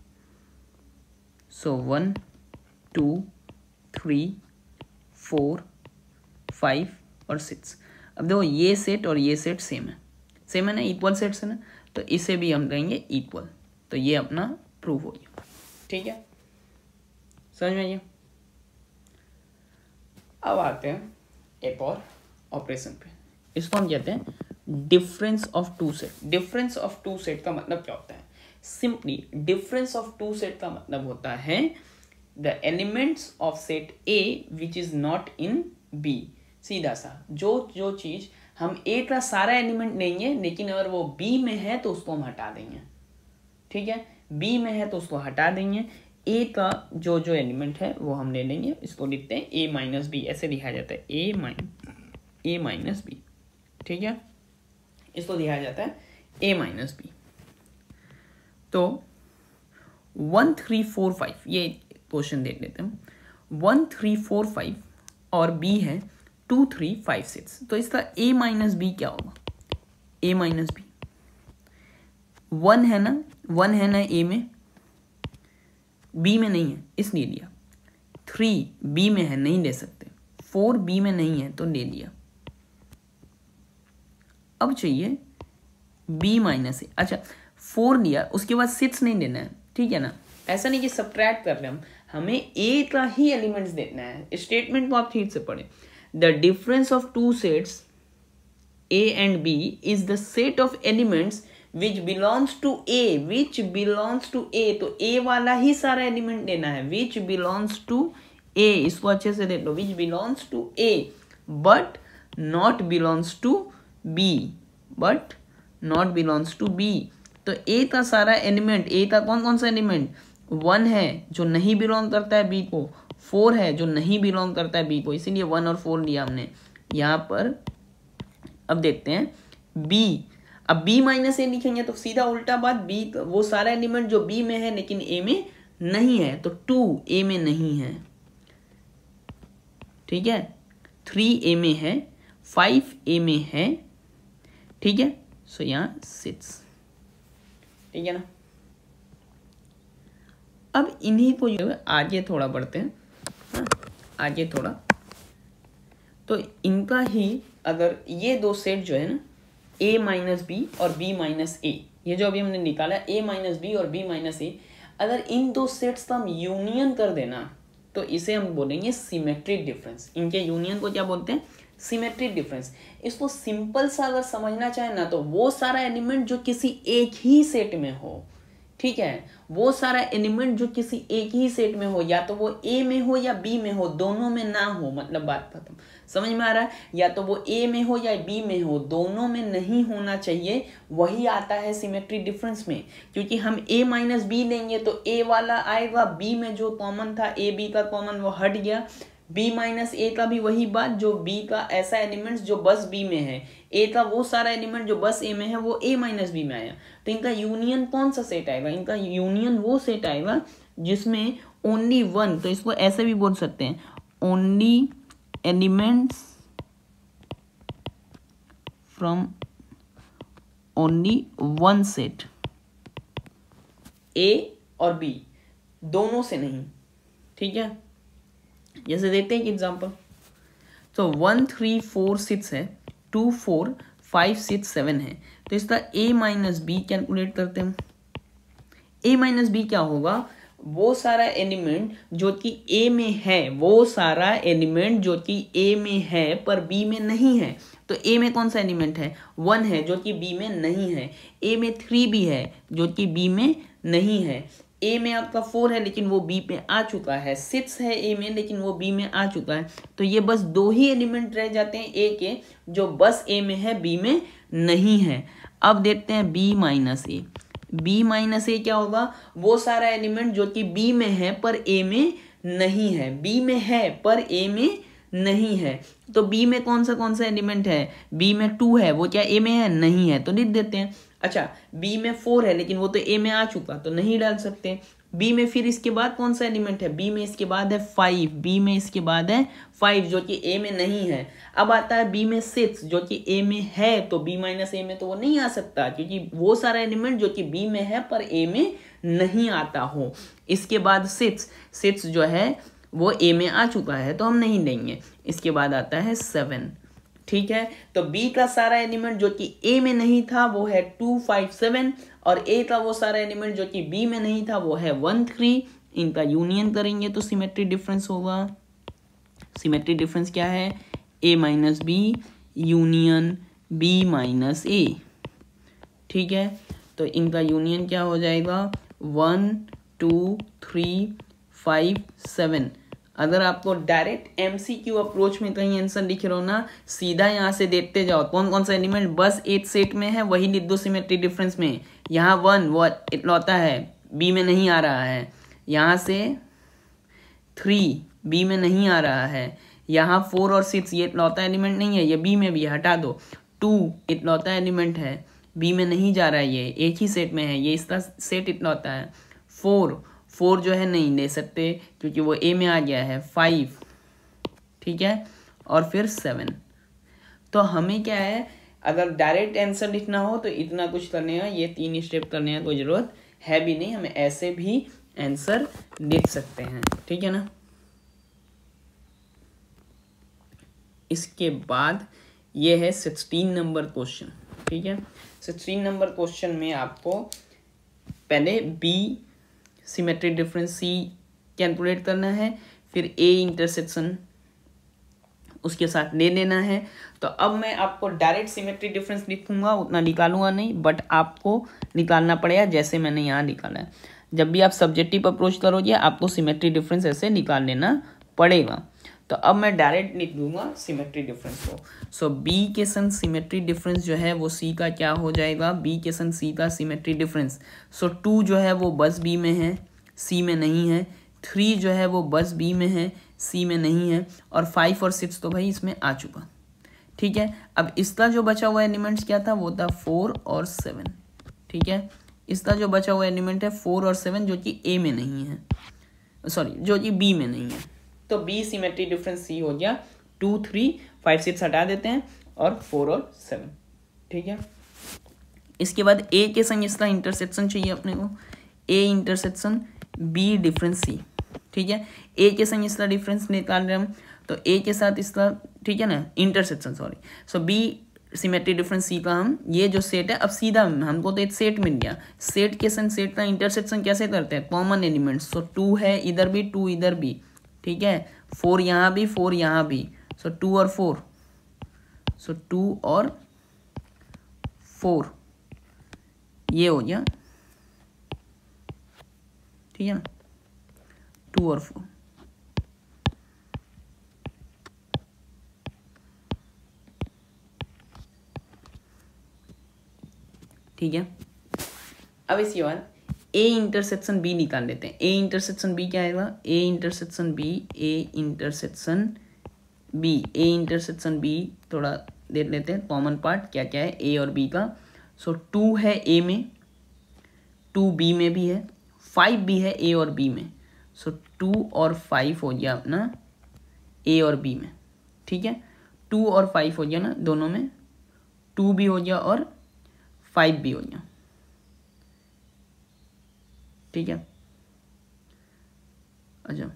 सो 1 2 3 4 5 और 6। अब देखो ये सेट और ये सेट सेम है ना, इक्वल सेट्स है ना, तो इसे भी हम कहेंगे इक्वल। तो ये अपना प्रूफ हो गया। ठीक है, समझ में आइए। अब आते हैं एक और ऑपरेशन पे, इसको हम कहते हैं difference of two set. Difference of two set का मतलब क्या होता है? Simply difference of two set का मतलब होता है the elements of set A which is not in B. सीधा सा जो चीज हम ए का सारा एलिमेंट लेंगे, लेकिन अगर वो बी में है तो उसको हम हटा देंगे। ठीक है, बी में है तो उसको हटा देंगे। ए का जो एलिमेंट है वो हम ले लेंगे, इसको लिखते हैं ए माइनस बी, ऐसे लिखा जाता है ए माइनस बी। ठीक है, इसको लिखा जाता है ए माइनस बी। तो 1 3 4 5 ये क्वेश्चन देख लेते हैं। 1 3 4 5 और बी है 2 3 5 6, तो इसका ए माइनस बी क्या होगा? ए माइनस बी 1 है ना, 1 है ना ए में, बी में नहीं है इसलिए लिया। 3 बी में है नहीं ले सकते, 4 बी में नहीं है तो ले लिया। अब चाहिए b माइनस ए। अच्छा 4 लिया, उसके बाद 6 नहीं लेना है, ठीक है ना। ऐसा नहीं कि सब्ट्रैक्ट कर रहे हम, हमें a का ही एलिमेंट्स देखना है। स्टेटमेंट को आप ठीक से पढ़े। The difference of two sets a and b is the set of elements which belongs to a, which belongs to a। तो a वाला ही सारा एलिमेंट लेना है, which belongs to a। इसको अच्छे से देख लो, which belongs to a but not belongs to b, but not belongs to b। तो a का सारा एलिमेंट, a का कौन कौन सा एलिमेंट, 1 है जो नहीं बिलोंग करता है b को, 4 है जो नहीं बिलोंग करता है b को, इसीलिए 1 और 4 लिया हमने यहाँ पर। अब देखते हैं b, अब b माइनस ए लिखेंगे तो सीधा उल्टा बात, b वो सारा एलिमेंट जो b में है लेकिन a में नहीं है, तो 2 a में नहीं है, ठीक है। 3 a में है, 5 a में है, ठीक है। सो यहाँ 6, ठीक है ना। अब इन्हीं को जो है आगे थोड़ा बढ़ते हैं, हाँ आगे थोड़ा। तो इनका ही अगर ये दो सेट जो है ना a माइनस बी और b माइनस ए, ये जो अभी हमने निकाला a माइनस बी और b माइनस ए, अगर इन दो सेट्स का हम यूनियन कर देना तो इसे हम बोलेंगे सिमेट्रिक डिफरेंस। इनके यूनियन को क्या बोलते हैं, सिमेट्रिक डिफरेंस। इसको सिंपल सा अगर समझना चाहे ना तो वो सारा एलिमेंट जो किसी एक ही सेट में हो, ठीक है, वो सारा एलिमेंट जो किसी एक ही सेट में हो, या तो वो a में हो या b में हो, दोनों में ना हो, मतलब बात खत्म। समझ में आ रहा है, या तो वो a में हो या b में हो, दोनों में नहीं होना चाहिए, वही आता है सिमेट्री डिफरेंस में। क्योंकि हम a माइनस बी लेंगे तो a वाला आएगा, b में जो कॉमन था a b का कॉमन वो हट गया, b माइनस ए का भी वही बात, जो b का ऐसा एलिमेंट्स जो बस b में है, a का वो सारा एलिमेंट जो बस a में है वो a माइनस बी में आया। तो इनका यूनियन कौन सा सेट आएगा, इनका यूनियन वो सेट आएगा जिसमें ओनली वन, तो इसको ऐसे भी बोल सकते हैं, only elements from only one set, a और b दोनों से नहीं, ठीक है। जैसे देखते हैं कि एग्जांपल, तो 1 3 4 6 है, 2 4 5 6 7 है, तो इसका a माइनस बी कैलकुलेट करते हैं। a माइनस बी क्या होगा, वो सारा एलिमेंट जो कि a में है, वो सारा एलिमेंट जो कि a में है पर b में नहीं है। तो a में कौन सा एलिमेंट है, 1 है जो कि b में नहीं है, a में 3 भी है जो कि b में नहीं है, a में आपका 4 है लेकिन वो b पे आ चुका है, 6 है a में लेकिन वो b में आ चुका है। तो ये बस दो ही एलिमेंट रह जाते हैं a के, जो बस a में है b में नहीं है। अब देखते हैं b minus A, b minus A क्या होगा, वो सारा एलिमेंट जो कि b में है पर a में नहीं है, b में है पर a में नहीं है। तो b में कौन सा एलिमेंट है, b में 2 है, वो क्या a में है, नहीं है, तो लिख देते हैं। अच्छा b में 4 है लेकिन वो तो a में आ चुका, तो नहीं डाल सकते। b में फिर इसके बाद कौन सा एलिमेंट है, b में इसके बाद है 5, b में इसके बाद है 5 जो कि a में नहीं है। अब आता है b में 6 जो कि a में है, तो b माइनस a में तो वो नहीं आ सकता क्योंकि वो सारा एलिमेंट जो कि b में है पर a में नहीं आता हो। इसके बाद 6 जो है वो a में आ चुका है तो हम नहीं लेंगे। इसके बाद आता है 7, ठीक है। तो b का सारा एलिमेंट जो कि a में नहीं था वो है 2 5 7, और a का वो सारा एलिमेंट जो कि b में नहीं था वो है 1 3। इनका यूनियन करेंगे तो सिमेट्री डिफरेंस होगा। सिमेट्री डिफरेंस क्या है, a minus B union b minus A, ठीक है। तो इनका यूनियन क्या हो जाएगा, 1 2 3 5 7। अगर आपको डायरेक्ट MCQ अप्रोच में कहीं आंसर लिख रहे हो ना, सीधा यहाँ से देखते जाओ कौन कौन सा एलिमेंट बस 8 सेट में है वही लिख दो सिमेट्री डिफरेंस में। यहाँ 1 वो इकलौता है b में नहीं आ रहा है, यहाँ से 3 b में नहीं आ रहा है, यहाँ 4 और 6 ये इकलौता एलिमेंट नहीं है, ये b में भी हटा दो। 2 इकलौता एलिमेंट है, b में नहीं जा रहा है, ये एक ही सेट में है, ये इसका सेट इकलौता है। 4 जो है नहीं ले सकते क्योंकि वो a में आ गया है। 5, ठीक है, और फिर 7। तो हमें क्या है, अगर डायरेक्ट आंसर लिखना हो तो इतना कुछ करने का, ये 3 स्टेप करने का कोई ज़रूरत है भी नहीं, हमें ऐसे भी आंसर लिख सकते हैं, ठीक है ना। इसके बाद ये है 16 नंबर क्वेश्चन, ठीक है। 16 नंबर क्वेश्चन में आपको पहले B symmetric difference C calculate करना है, फिर ए इंटरसेक्शन उसके साथ ले लेना है। तो अब मैं आपको डायरेक्ट सिमेट्रिक डिफरेंस लिखूंगा, उतना निकालूंगा नहीं, बट आपको निकालना पड़ेगा जैसे मैंने यहाँ निकाला है। जब भी आप सब्जेक्टिव अप्रोच करोगे आपको सिमेट्रिक डिफरेंस ऐसे निकाल लेना पड़ेगा। तो अब मैं डायरेक्ट लिख दूंगा सिमेट्रिक डिफरेंस को। सो बी के सन सिमेट्रिक डिफरेंस जो है वो सी का क्या हो जाएगा, बी के सन सी का सिमेट्रिक डिफरेंस। सो 2 जो है वो बस बी में है, सी में नहीं है। 3 जो है वो बस बी में है, सी में नहीं है। और 5 और 6 तो भाई इसमें आ चुका, ठीक है। अब इसका जो बचा हुआ एलिमेंट्स क्या था, वो था 4 और 7, ठीक है। इसका जो बचा हुआ एलिमेंट है 4 और 7 जो कि ए में नहीं है, सॉरी जो कि बी में नहीं है। तो बी सिमेट्रिक डिफरेंस सी हो गया 2, 3, 5, 6 हटा देते हैं और 4 और 7, ठीक है। इसके बाद ए के संग इसका इंटरसेक्शन चाहिए अपने को, A intersection B difference C, ठीक है। ए के संग इसका डिफरेंस निकाल रहे हम, तो ए के साथ इसका, ठीक है ना, intersection, sorry. So B symmetric difference C का हम ये जो सेट है, अब सीधा हमको तो एक सेट मिल गया, सेट के संग सेट का इंटरसेक्शन कैसे करते हैं, कॉमन एलिमेंट्स। सो 2 है इधर भी, 2 इधर भी, ठीक है। 4 यहाँ भी, 4 यहाँ भी। सो 2 और 4, सो 2 और 4 ये हो गया, ठीक है ना, 2 और 4। ठीक है। अब इसके बाद ए इंटरसेक्शन बी निकाल लेते हैं। ए इंटरसेक्शन बी क्या आएगा, A intersection B, A intersection B, A intersection B थोड़ा देख लेते हैं कॉमन पार्ट क्या क्या है ए और बी का। सो 2 है ए में, 2 बी में भी है, 5 भी है ए और बी में। सो 2 और 5 हो गया अपना ए और बी में, ठीक है। 2 और 5 हो गया ना दोनों में, 2 भी हो गया और 5 भी हो गया, ठीक है। अच्छा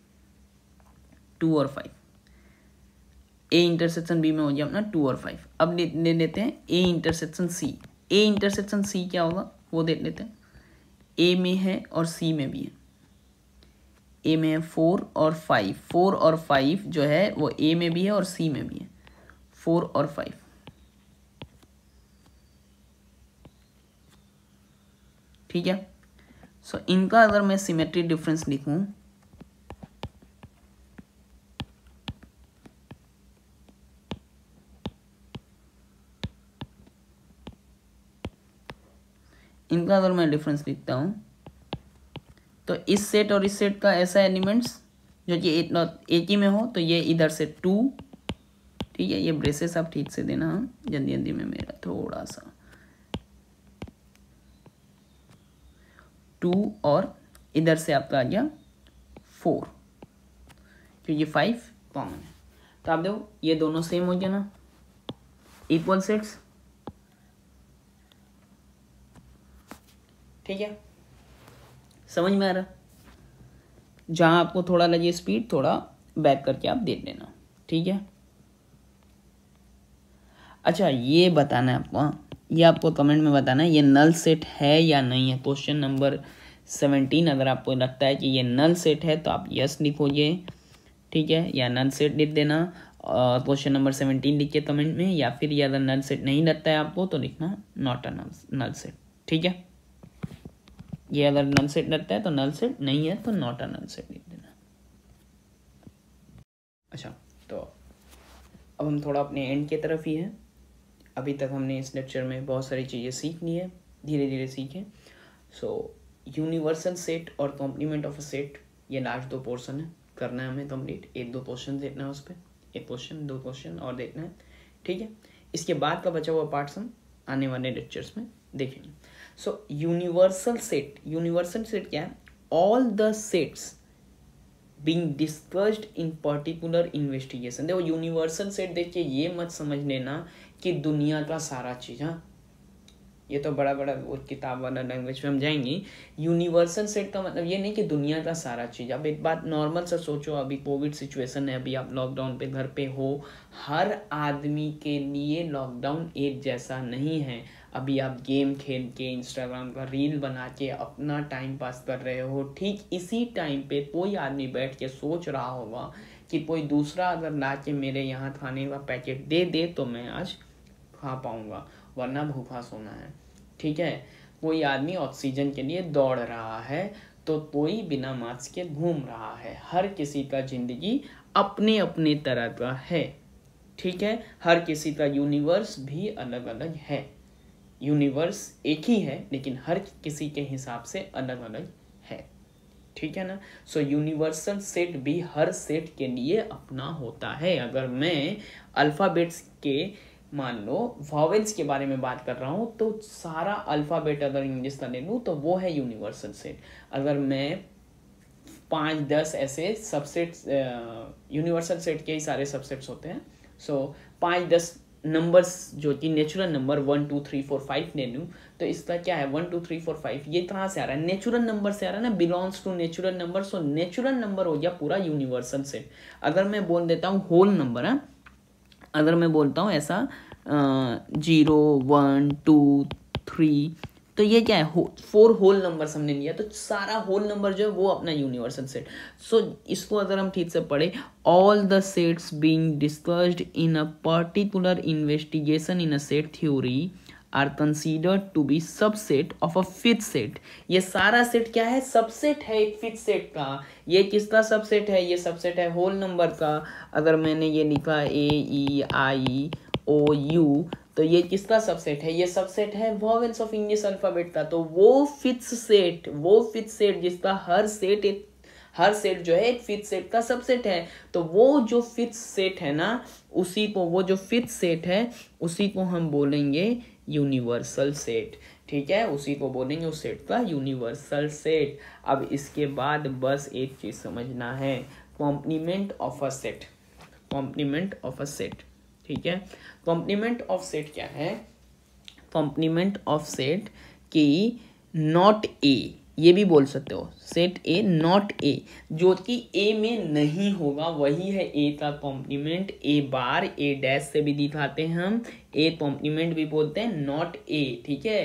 2 और 5, ए इंटरसेक्शन बी में हो गया अपना 2 और 5। अब ले लेते हैं A intersection C. A intersection C क्या होगा वो देख लेते हैं। ए में है और सी में भी है। ए में है 4 और 5, 4 और 5 जो है वो ए में भी है और सी में भी है, 4 और 5, ठीक है। सो इनका अगर मैं सिमेट्रिक डिफरेंस लिखूं, इनका अगर मैं डिफरेंस लिखता हूं तो इस सेट और इस सेट का ऐसा एलिमेंट्स जो कि एक ही में हो, तो ये इधर से 2, ठीक है। ये ब्रेसेस आप ठीक से देना, जल्दी जल्दी में मेरा थोड़ा सा 2 और इधर से आपका आ गया 4, क्योंकि 5 कॉमन है। तो आप देखो ये दोनों सेम हो गया ना, इक्वल सेट्स, ठीक है। समझ में आ रहा, जहां आपको थोड़ा लगे स्पीड थोड़ा बैक करके आप देख लेना, ठीक है। अच्छा ये बताना है आपको, ये आपको कमेंट में बताना है ये नल सेट है या नहीं है। क्वेश्चन नंबर 17 अगर आपको लगता है कि ये नल सेट है तो आप यस लिखोगे, ठीक है, या नल सेट लिख देना। और क्वेश्चन नंबर 17 लिख के कमेंट में, या फिर ये अगर नल सेट नहीं लगता है आपको तो लिखना नॉट अ नल सेट, ठीक है। ये अगर नल सेट लगता है तो नल सेट, नहीं है तो नॉट अ नल सेट लिख देना। अच्छा तो अब हम थोड़ा अपने एंड की तरफ ही है। अभी तक हमने इस लेक्चर में बहुत सारी चीज़ें सीख ली है, धीरे धीरे सीखें। सो यूनिवर्सल सेट और कॉम्प्लीमेंट ऑफ अ सेट, ये लास्ट 2 पोर्शन है, करना है हमें कंप्लीट। 1-2 क्वेश्चन देखना है उस पर, 1 क्वेश्चन 2 क्वेश्चन और देखना है, ठीक है। इसके बाद का बचा हुआ पार्ट्स हम आने वाले लेक्चर्स में देखेंगे। सो यूनिवर्सल सेट क्या है, all the sets being discussed in particular investigation. देखो यूनिवर्सल सेट देख के ये मत समझ लेना कि दुनिया का सारा चीज, हाँ ये तो बड़ा बड़ा वो किताब वाला लैंग्वेज में हम जाएंगे। यूनिवर्सल सेट का मतलब ये नहीं कि दुनिया का सारा चीज़। अब एक बात नॉर्मल से सोचो, अभी कोविड सिचुएशन है, अभी आप लॉकडाउन पे घर पे हो, हर आदमी के लिए लॉकडाउन एक जैसा नहीं है। अभी आप गेम खेल के, इंस्टाग्राम का रील बना के अपना टाइम पास कर रहे हो, ठीक इसी टाइम पे कोई आदमी बैठ के सोच रहा होगा कि कोई दूसरा अगर ला के मेरे यहाँ खाने का पैकेट दे दे तो मैं आज खा पाऊंगा, वरना भूखा सोना है। ठीक है, कोई आदमी ऑक्सीजन के लिए दौड़ रहा है तो कोई बिना मास्क के घूम रहा है। हर किसी का जिंदगी अपने अपने तरह का है। ठीक है, हर किसी का यूनिवर्स भी अलग अलग है। यूनिवर्स एक ही है लेकिन हर किसी के हिसाब से अलग अलग है। ठीक है ना। सो यूनिवर्सल सेट भी हर सेट के लिए अपना होता है। अगर मैं अल्फ़ाबेट्स के मान लो वॉवेल्स के बारे में बात कर रहा हूँ तो सारा अल्फ़ाबेट अगर इंग्लिश का ले लूँ तो वो है यूनिवर्सल सेट। अगर मैं 5-10 ऐसे सबसेट्स, यूनिवर्सल सेट के ही सारे सबसेट्स होते हैं। सो 5-10 नंबर्स जो कि नेचुरल नंबर 1 2 3 4 5 ले लूँ तो इसका क्या है 1 2 3 4 5 ये कहाँ से आ रहा है, नेचुरल नंबर से आ रहा है ना, belongs to natural number. So natural number हो गया पूरा यूनिवर्सल सेट। अगर मैं बोल देता हूँ होल नंबर है, अगर मैं बोलता हूँ ऐसा 0 1 2 3 तो ये क्या है 4 होल नंबर हमने लिया तो सारा होल नंबर जो है वो अपना यूनिवर्सल सेट। सो इसको अगर हम ठीक से पढ़े, all the sets being discussed in a particular investigation in a set theory are considered to be subset of a fifth set. ये सारा सेट क्या है, सबसेट है एक फिफ्थ सेट का। ये किसका सबसेट है, ये सबसेट है होल नंबर का। अगर मैंने ये लिखा AEIOU तो ये किसका सबसेट है, ये सबसेट है वॉवेल्स ऑफ इंग्लिश अल्फाबेट का। तो वो फिफ्थ सेट जिसका हर सेट जो है एक फिफ्थ सेट का सबसेट है। तो वो जो फिफ्थ सेट है ना, उसी को वो जो फिफ्थ सेट है उसी को हम बोलेंगे यूनिवर्सल सेट। ठीक है, उसी को बोलेंगे उस सेट का यूनिवर्सल सेट। अब इसके बाद बस एक चीज समझना है, complement of a set. Complement of a set, ठीक है। कॉम्प्लीमेंट ऑफ सेट क्या है, कॉम्प्लीमेंट ऑफ सेट की नॉट ए, ये भी बोल सकते हो सेट ए नॉट ए, जो कि ए में नहीं होगा वही है ए का कॉम्प्लीमेंट। ए बार ए डैश से भी दिखाते हैं हम, ए कॉम्प्लीमेंट भी बोलते हैं नॉट ए। ठीक है,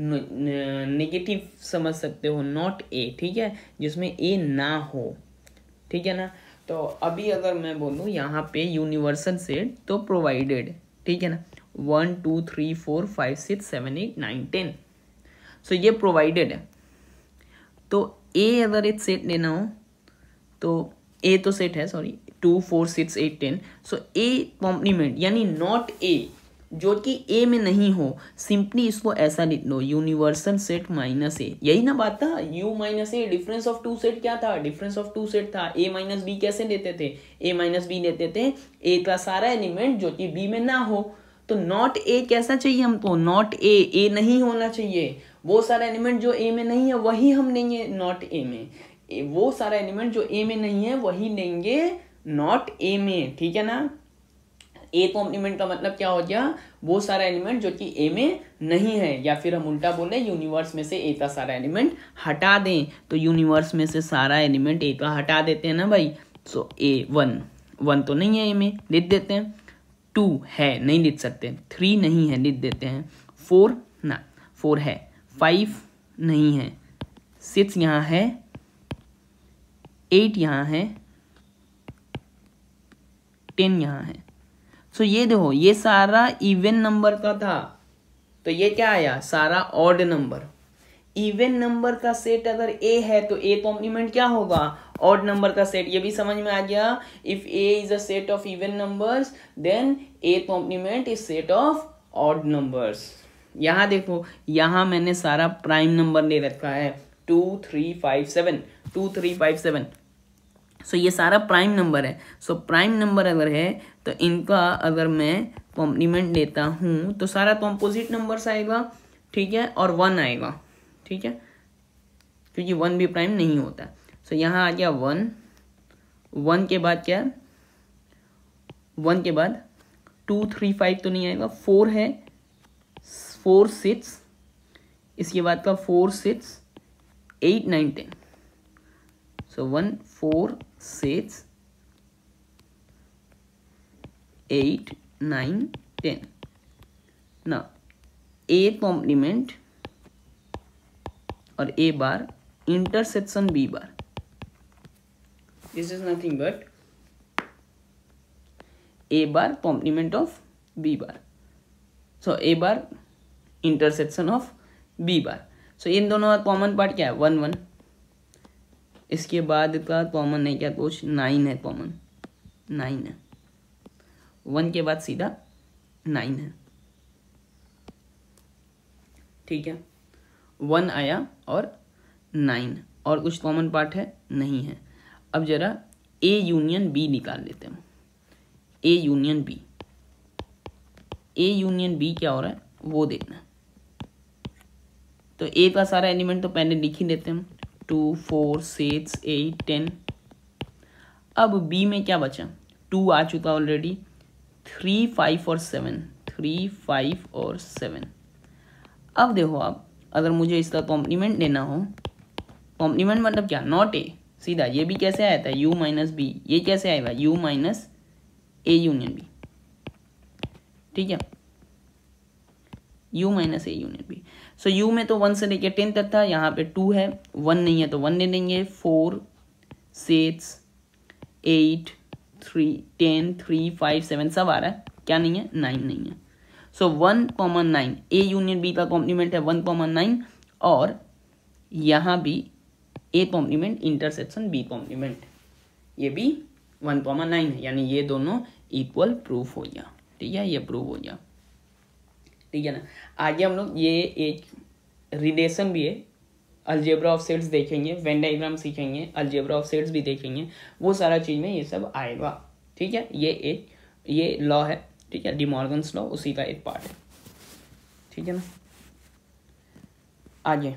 नेगेटिव समझ सकते हो नॉट ए, ठीक है, जिसमें ए ना हो। ठीक है ना। तो अभी अगर मैं बोलूँ यहाँ पे यूनिवर्सल सेट तो प्रोवाइडेड, ठीक है ना, 1 2 3 4 5 6 7 8 9 10। सो ये प्रोवाइडेड है। तो ए अगर एक सेट लेना हो तो ए तो सेट है, सॉरी 2 4 6 8 10। सो ए कॉम्प्लीमेंट यानी नॉट ए, जो कि ए में नहीं हो, सिंपली इसको ऐसा लिख लो यूनिवर्सल सेट माइनस ए। यही ना बात था, U minus A, difference of two set क्या था, डिफरेंस ऑफ टू सेट था। ए माइनस बी कैसे लेते थे, ए माइनस बी लेते थे ए का सारा एलिमेंट जो कि बी में ना हो। तो नॉट ए कैसा चाहिए हमको, नॉट ए नहीं होना चाहिए। वो सारा एलिमेंट जो ए में नहीं है वही हम लेंगे नॉट ए में। वो सारा एलिमेंट जो ए में नहीं है वही लेंगे नॉट ए में। ठीक है ना। ए कॉम्प्लीमेंट का मतलब क्या हो गया, वो सारा एलिमेंट जो कि ए में नहीं है, या फिर हम उल्टा बोले यूनिवर्स में से ए का सारा एलिमेंट हटा दें। तो यूनिवर्स में से सारा एलिमेंट ए का हटा देते हैं ना भाई। सो ए 1 तो नहीं है ए में, लिख देते हैं। 2 है, नहीं लिख सकते। 3 नहीं है, लिख देते हैं। 4 है। 5 नहीं है। 6 यहाँ है। 8 यहाँ है। 10 यहाँ है। सो ये देखो, ये सारा इवन नंबर का था, तो ये क्या आया, सारा ऑड नंबर। इवन नंबर का सेट अगर ए है तो ए कॉम्प्लीमेंट क्या होगा, ऑड नंबर का सेट। ये भी समझ में आ गया। If A is a set of even numbers then A complement is set of odd numbers. यहाँ देखो, यहाँ मैंने सारा प्राइम नंबर ले रखा है 2 3 5 7 2 3 5 7। सो ये सारा प्राइम नंबर है। सो प्राइम नंबर अगर है तो इनका अगर मैं कॉम्प्लीमेंट लेता हूँ तो सारा कॉम्पोजिट नंबर्स आएगा, ठीक है, और 1 आएगा, ठीक है, क्योंकि 1 भी प्राइम नहीं होता। सो यहाँ आ गया 1 के बाद क्या, 1 के बाद 2 3 5 तो नहीं आएगा, 4 है, 4 6 इसके बाद का 4 6 8 9 10, सो 1 4 6 8 9 10. Now A complement or A bar intersection B bar. This is nothing but A bar complement of B bar. So A bar intersection of B bar. So इन दोनों का कॉमन पार्ट क्या है? 1 1. इसके बाद का कॉमन है क्या? कुछ 9 है कॉमन, 9 है. 1 के बाद सीधा 9 है. ठीक है, 1 आया और 9, और कुछ कॉमन पार्ट है? नहीं है. अब जरा A यूनियन B निकाल लेते हैं. A union B, A union B क्या हो रहा है वो देखना. तो A का सारा एलिमेंट तो पहले लिख ही देते हैं, 2 4 6 8 10. अब B में क्या बचा? 2 आ चुका ऑलरेडी, 3 5 और 7, 3 5 और 7. अब देखो आप, अगर मुझे इसका कॉम्प्लीमेंट लेना हो, कॉम्प्लीमेंट मतलब क्या? Not A. सीधा ये भी कैसे आया था? U minus B. ये कैसे आएगा? U minus A union B. ठीक है, U minus A union B. So U में तो 1 से लेके 10 तक था, यहाँ पे 2 है, 1 नहीं है तो 1 ले लेंगे. 4 6 8 3 10 3 5 7 सब आ रहा है. क्या नहीं है? 9 नहीं है. सो 1,9 A यूनियन B का कॉम्प्लीमेंट है 1,9, और यहाँ भी A complement intersection B complement, ये भी 1,9 है, यानी ये दोनों इक्वल प्रूफ हो गया. ठीक है, ये प्रूव हो गया. ठीक है ना. आगे हम लोग ये एक रिलेशन भी है, अलजेब्रा ऑफ सेट्स देखेंगे, वेन डायग्राम सीखेंगे, अलजेब्रा ऑफ सेट्स भी देखेंगे, वो सारा चीज़ में ये सब आएगा. ठीक है, ये लॉ है. ठीक है, डी मॉर्गन्स लॉ उसी का एक पार्ट है. ठीक है ना. आगे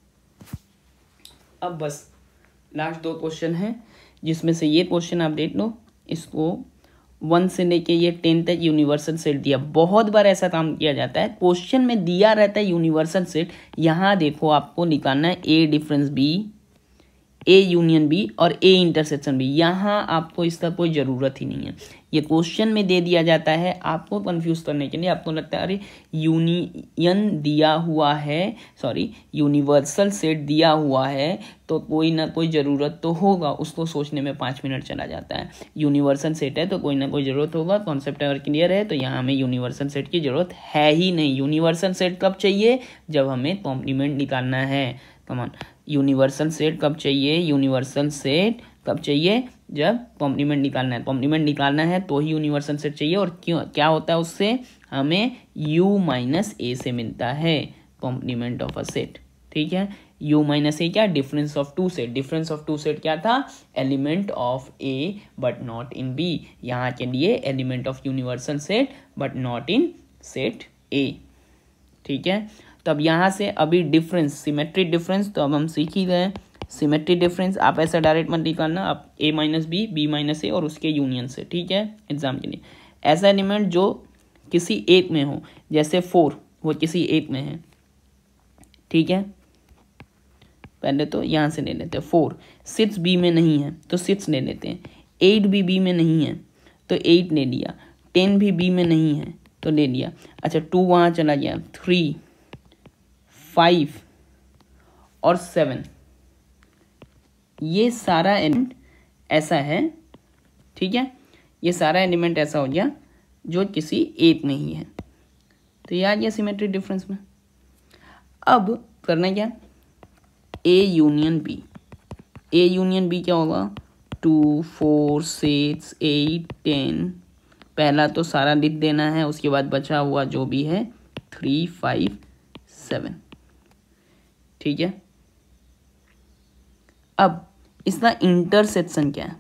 अब बस लास्ट 2 क्वेश्चन हैं, जिसमें से ये क्वेश्चन आप देख लो. इसको 1 से लेके ये 10 तक यूनिवर्सल सेट दिया. बहुत बार ऐसा काम किया जाता है, क्वेश्चन में दिया रहता है यूनिवर्सल सेट. यहाँ देखो आपको निकालना है A difference B, A union B और A इंटरसेक्शन B. यहाँ आपको इसका कोई ज़रूरत ही नहीं है, ये क्वेश्चन में दे दिया जाता है आपको कंफ्यूज करने के लिए. आपको लगता है अरे यूनियन दिया हुआ है, सॉरी यूनिवर्सल सेट दिया हुआ है, तो कोई ना कोई ज़रूरत तो होगा. उसको सोचने में 5 मिनट चला जाता है. यूनिवर्सल सेट है तो कोई ना कोई ज़रूरत होगा. कॉन्सेप्ट अगर क्लियर है तो यहाँ हमें यूनिवर्सल सेट की ज़रूरत है ही नहीं. यूनिवर्सल सेट कब चाहिए? जब हमें कॉम्प्लीमेंट निकालना है. कमान, यूनिवर्सल सेट कब चाहिए? यूनिवर्सल सेट कब चाहिए? जब कॉम्प्लीमेंट निकालना है. कॉम्प्लीमेंट निकालना है तो ही यूनिवर्सल सेट चाहिए. और क्यों, क्या होता है उससे? हमें U माइनस A से मिलता है कॉम्प्लीमेंट ऑफ अ सेट. ठीक है, U माइनस A क्या? Difference of 2 set. Difference of 2 set क्या था? Element of A but not in B. यहाँ के लिए element of universal set but not in set A. ठीक है, तो अब यहाँ से अभी डिफरेंस, सिमेट्रिक डिफरेंस तो अब हम सीख ही गए. सिमेट्रिक डिफरेंस आप ऐसा डायरेक्ट मत निकालना, आप A minus B, B minus A और उसके यूनियन से. ठीक है, एग्जाम के लिए ऐसा एलिमेंट जो किसी एक में हो, जैसे 4 वो किसी एक में है. ठीक है, पहले तो यहाँ से ले लेते हैं 4. 6 B में नहीं है तो 6 ले लेते हैं. 8 भी B में नहीं है तो 8 ले लिया. 10 भी B में नहीं है तो ले लिया. अच्छा 2 वहाँ चला गया. 3 5 और 7, ये सारा एलिमेंट ऐसा है. ठीक है, ये सारा एलिमेंट ऐसा हो गया जो किसी एक में ही है. तो ये आ गया सिमेट्रिक डिफरेंस में. अब करना क्या? A union B. A union B क्या होगा? 2 4 6 8 10. पहला तो सारा लिख देना है, उसके बाद बचा हुआ जो भी है 3 5 7. ठीक है, अब इसका इंटरसेक्शन क्या है?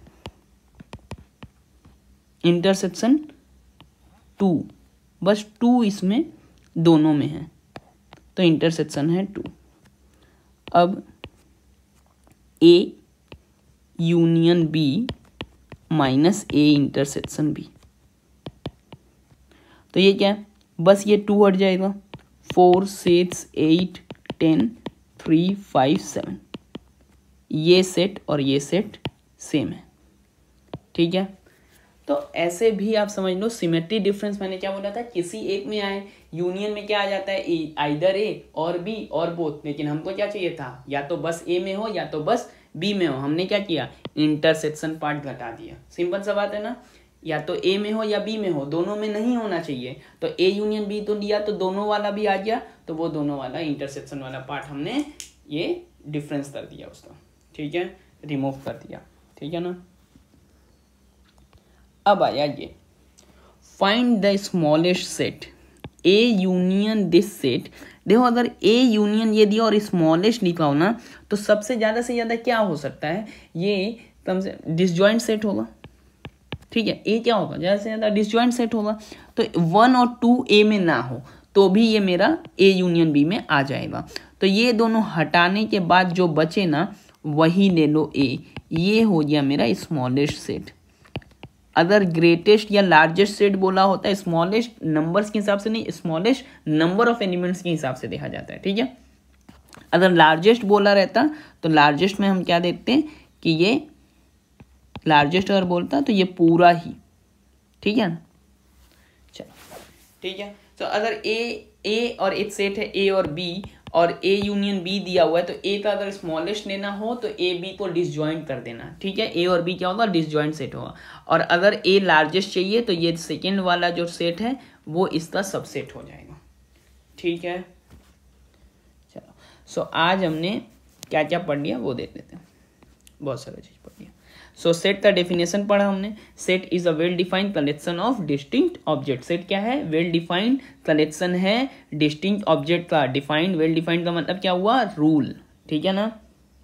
इंटरसेक्शन 2, बस 2 इसमें दोनों में है तो इंटरसेक्शन है 2. अब A union B minus A intersection B, तो ये क्या है? बस ये 2 हट जाएगा. 4 6 8 10 3 5 7 ये सेट और ये सेट सेम है, ठीक है। तो ऐसे भी आप समझ लो सिमेट्री डिफरेंस मैंने क्या बोला था, किसी एक में आए, यूनियन में क्या आ जाता है, आइदर ए और बी और बोथ, लेकिन हमको क्या चाहिए था, या तो बस ए में हो या तो बस बी में हो। हमने क्या किया, इंटरसेक्शन पार्ट घटा दिया। सिंपल सा बात है ना, या तो ए में हो या बी में हो, दोनों में नहीं होना चाहिए। तो ए यूनियन बी तो लिया तो दोनों वाला भी आ गया, तो वो दोनों वाला इंटरसेक्शन वाला पार्ट हमने ये डिफरेंस कर दिया उसका, ठीक है, रिमूव कर दिया, ठीक है ना। अब आया ये find the smallest set A union this set. देखो अगर ए यूनियन ये दिया और स्मॉलेस्ट लिखा हो ना, तो सबसे ज्यादा से ज्यादा क्या हो सकता है, ये कम से डिसजॉइंट सेट होगा, ठीक है। ए क्या होगा, ज्यादा से ज्यादा डिसजॉइंट सेट होगा। तो 1 और 2 ए में ना हो तो भी ये मेरा ए यूनियन बी में आ जाएगा। तो ये दोनों हटाने के बाद जो बचे ना वही ले लो ए, ये हो गया मेरा स्मॉलेस्ट सेट। अगर ग्रेटेस्ट या लार्जेस्ट सेट बोला होता है, स्मॉलेस्ट नंबर्स के हिसाब से नहीं, स्मॉलेस्ट नंबर ऑफ एलिमेंट्स के हिसाब से देखा जाता है, ठीक है। अगर लार्जेस्ट बोला रहता तो लार्जेस्ट में हम क्या देखते हैं कि ये लार्जेस्ट अगर बोलता तो ये पूरा ही, ठीक है ना। चलो ठीक है, तो अगर ए और एक सेट है ए और बी और ए यूनियन बी दिया हुआ है, तो ए का अगर स्मॉलेस्ट लेना हो तो ए बी को डिसजॉइंट कर देना, ठीक है। ए और बी क्या होगा, डिसजॉइंट सेट होगा। और अगर ए लार्जेस्ट चाहिए तो ये सेकेंड वाला जो सेट है वो इसका सबसेट हो जाएगा, ठीक है। चलो सो आज हमने क्या क्या पढ़ लिया वो देख लेते हैं, बहुत सारा चीज पढ़ लिया। सो सेट का डेफिनेशन पढ़ा हमने। Set is a well defined collection of distinct object. Set क्या है, वेल डिफाइंड कलेक्शन है डिस्टिंक्ट ऑब्जेक्ट का। डिफाइंड, वेल डिफाइंड का मतलब क्या हुआ, रूल, ठीक है ना।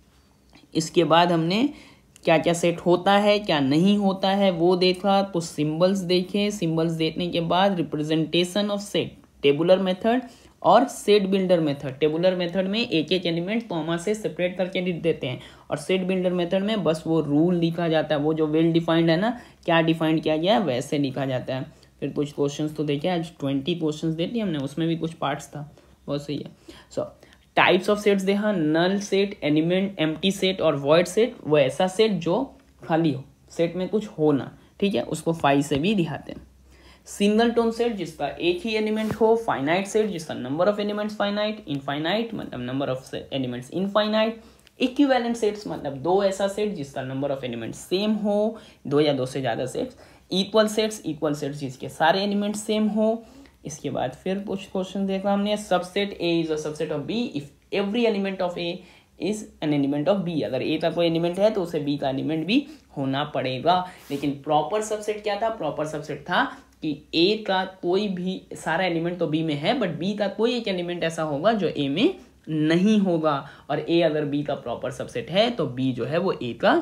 इसके बाद हमने क्या क्या सेट होता है क्या नहीं होता है वो देखा, तो सिंबल्स देखे। सिंबल्स देखने के बाद representation of set, tabular method और set builder method. Tabular method में एक एक एलिमेंट कॉमा से सेपरेट करके लिख देते हैं, और सेट बिल्डर मेथड में बस वो रूल लिखा जाता है, वो जो वेल डिफाइंड है ना, क्या डिफाइंड किया गया है वैसे लिखा जाता है। फिर कुछ क्वेश्चंस तो देखे, आज 20 क्वेश्चंस देख लिए हमने, उसमें भी कुछ पार्ट्स था, बहुत सही है। सो टाइप्स ऑफ सेट्स देखा, null set, element, empty set और वॉइड सेट। वो ऐसा सेट जो खाली हो, सेट में कुछ हो ना, ठीक है, उसको 5 से भी दिखाते हैं। सिंगल टोन सेट जिसका एक ही एलिमेंट हो। फाइनाइट सेट जिसका number of elements finite. Infinite मतलब number of elements infinite. Equivalent sets मतलब दो ऐसा सेट जिसका नंबर ऑफ एलिमेंट्स सेम हो, दो या दो से ज्यादा सेट्स। इक्वल सेट्स जिसके सारे एलिमेंट्स सेम हो। इसके बाद फिर कुछ क्वेश्चन देखा हमने। Subset A is a subset of B if every element of A is an element of B. अगर ए का कोई एलिमेंट है तो उसे बी का एलिमेंट भी होना पड़ेगा। लेकिन प्रॉपर सबसेट क्या था, प्रॉपर सबसेट था कि ए का कोई भी सारा एलिमेंट तो बी में है, बट बी का कोई एक एलिमेंट ऐसा होगा जो ए में नहीं होगा। और ए अगर बी का प्रॉपर सबसेट है तो बी जो है वो ए का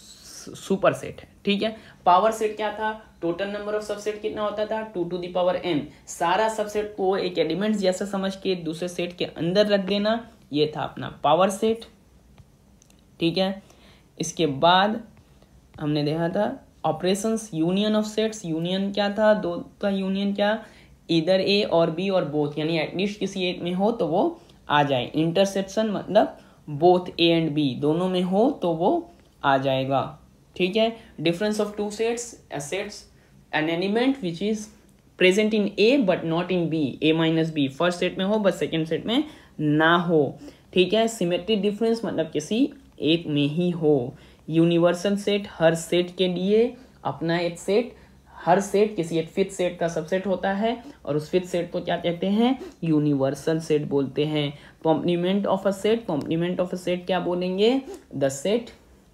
सुपर सेट है, ठीक है। पावर सेट क्या था, टोटल नंबर ऑफ सबसेट कितना होता था, 2 to the power n। सारा सबसेट को एक एलिमेंट जैसा समझ के दूसरे सेट के अंदर रख देना, ये था अपना पावर सेट, ठीक है। इसके बाद हमने देखा था operations, union of sets. Union क्या था, दो का यूनियन क्या, इधर ए और बी और बोथ, यानी एटलीस्ट किसी एक में हो तो वो आ जाए। इंटरसेक्शन मतलब बोथ ए एंड बी दोनों में हो तो वो आ जाएगा, ठीक है। Difference of two sets, sets an element which is present in A but not in B, A minus B first set में हो बट सेकेंड सेट में ना हो, ठीक है। सिमेट्री डिफरेंस मतलब किसी एक में ही हो। यूनिवर्सल सेट, हर सेट के लिए अपना एक सेट, हर सेट किसी एक फिफ्थ सेट का सबसेट होता है और उस फिफ्थ सेट को क्या कहते हैं, यूनिवर्सल सेट बोलते हैं। Complement of a set, complement of a set क्या बोलेंगे, the set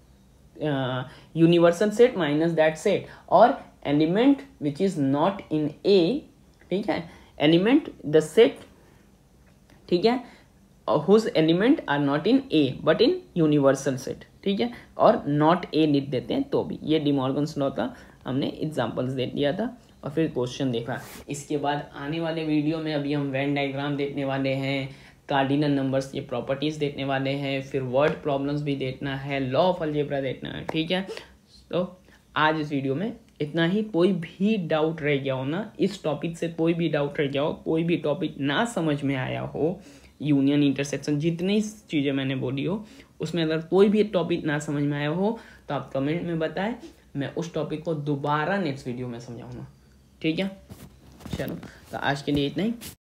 universal set minus that set. और element which is not in A, ठीक है, एलिमेंट द सेट, ठीक है, whose element are not in A but in universal set, ठीक है। और नॉट ए लिख देते हैं तो भी, ये डिमॉर्गन्स लॉ का हमने एग्जांपल्स दे दिया था और फिर क्वेश्चन देखा। इसके बाद आने वाले वीडियो में अभी हम वेन डायग्राम देखने वाले हैं, कार्डिनल नंबर्स ये प्रॉपर्टीज देखने वाले हैं, फिर वर्ड प्रॉब्लम्स भी देखना है, लॉ ऑफ अलजेब्रा देखना है, ठीक है। तो आज इस वीडियो में इतना ही। कोई भी डाउट रह गया हो ना इस टॉपिक से, कोई भी डाउट रह गया हो, कोई भी टॉपिक ना समझ में आया हो यूनियन, इंटरसेक्शन, जितनी चीज़ें मैंने बोली हो उसमें अगर कोई भी टॉपिक ना समझ में आया हो तो आप कमेंट में बताएं, मैं उस टॉपिक को दोबारा नेक्स्ट वीडियो में समझाऊंगा। ठीक है, चलो तो आज के लिए इतना ही।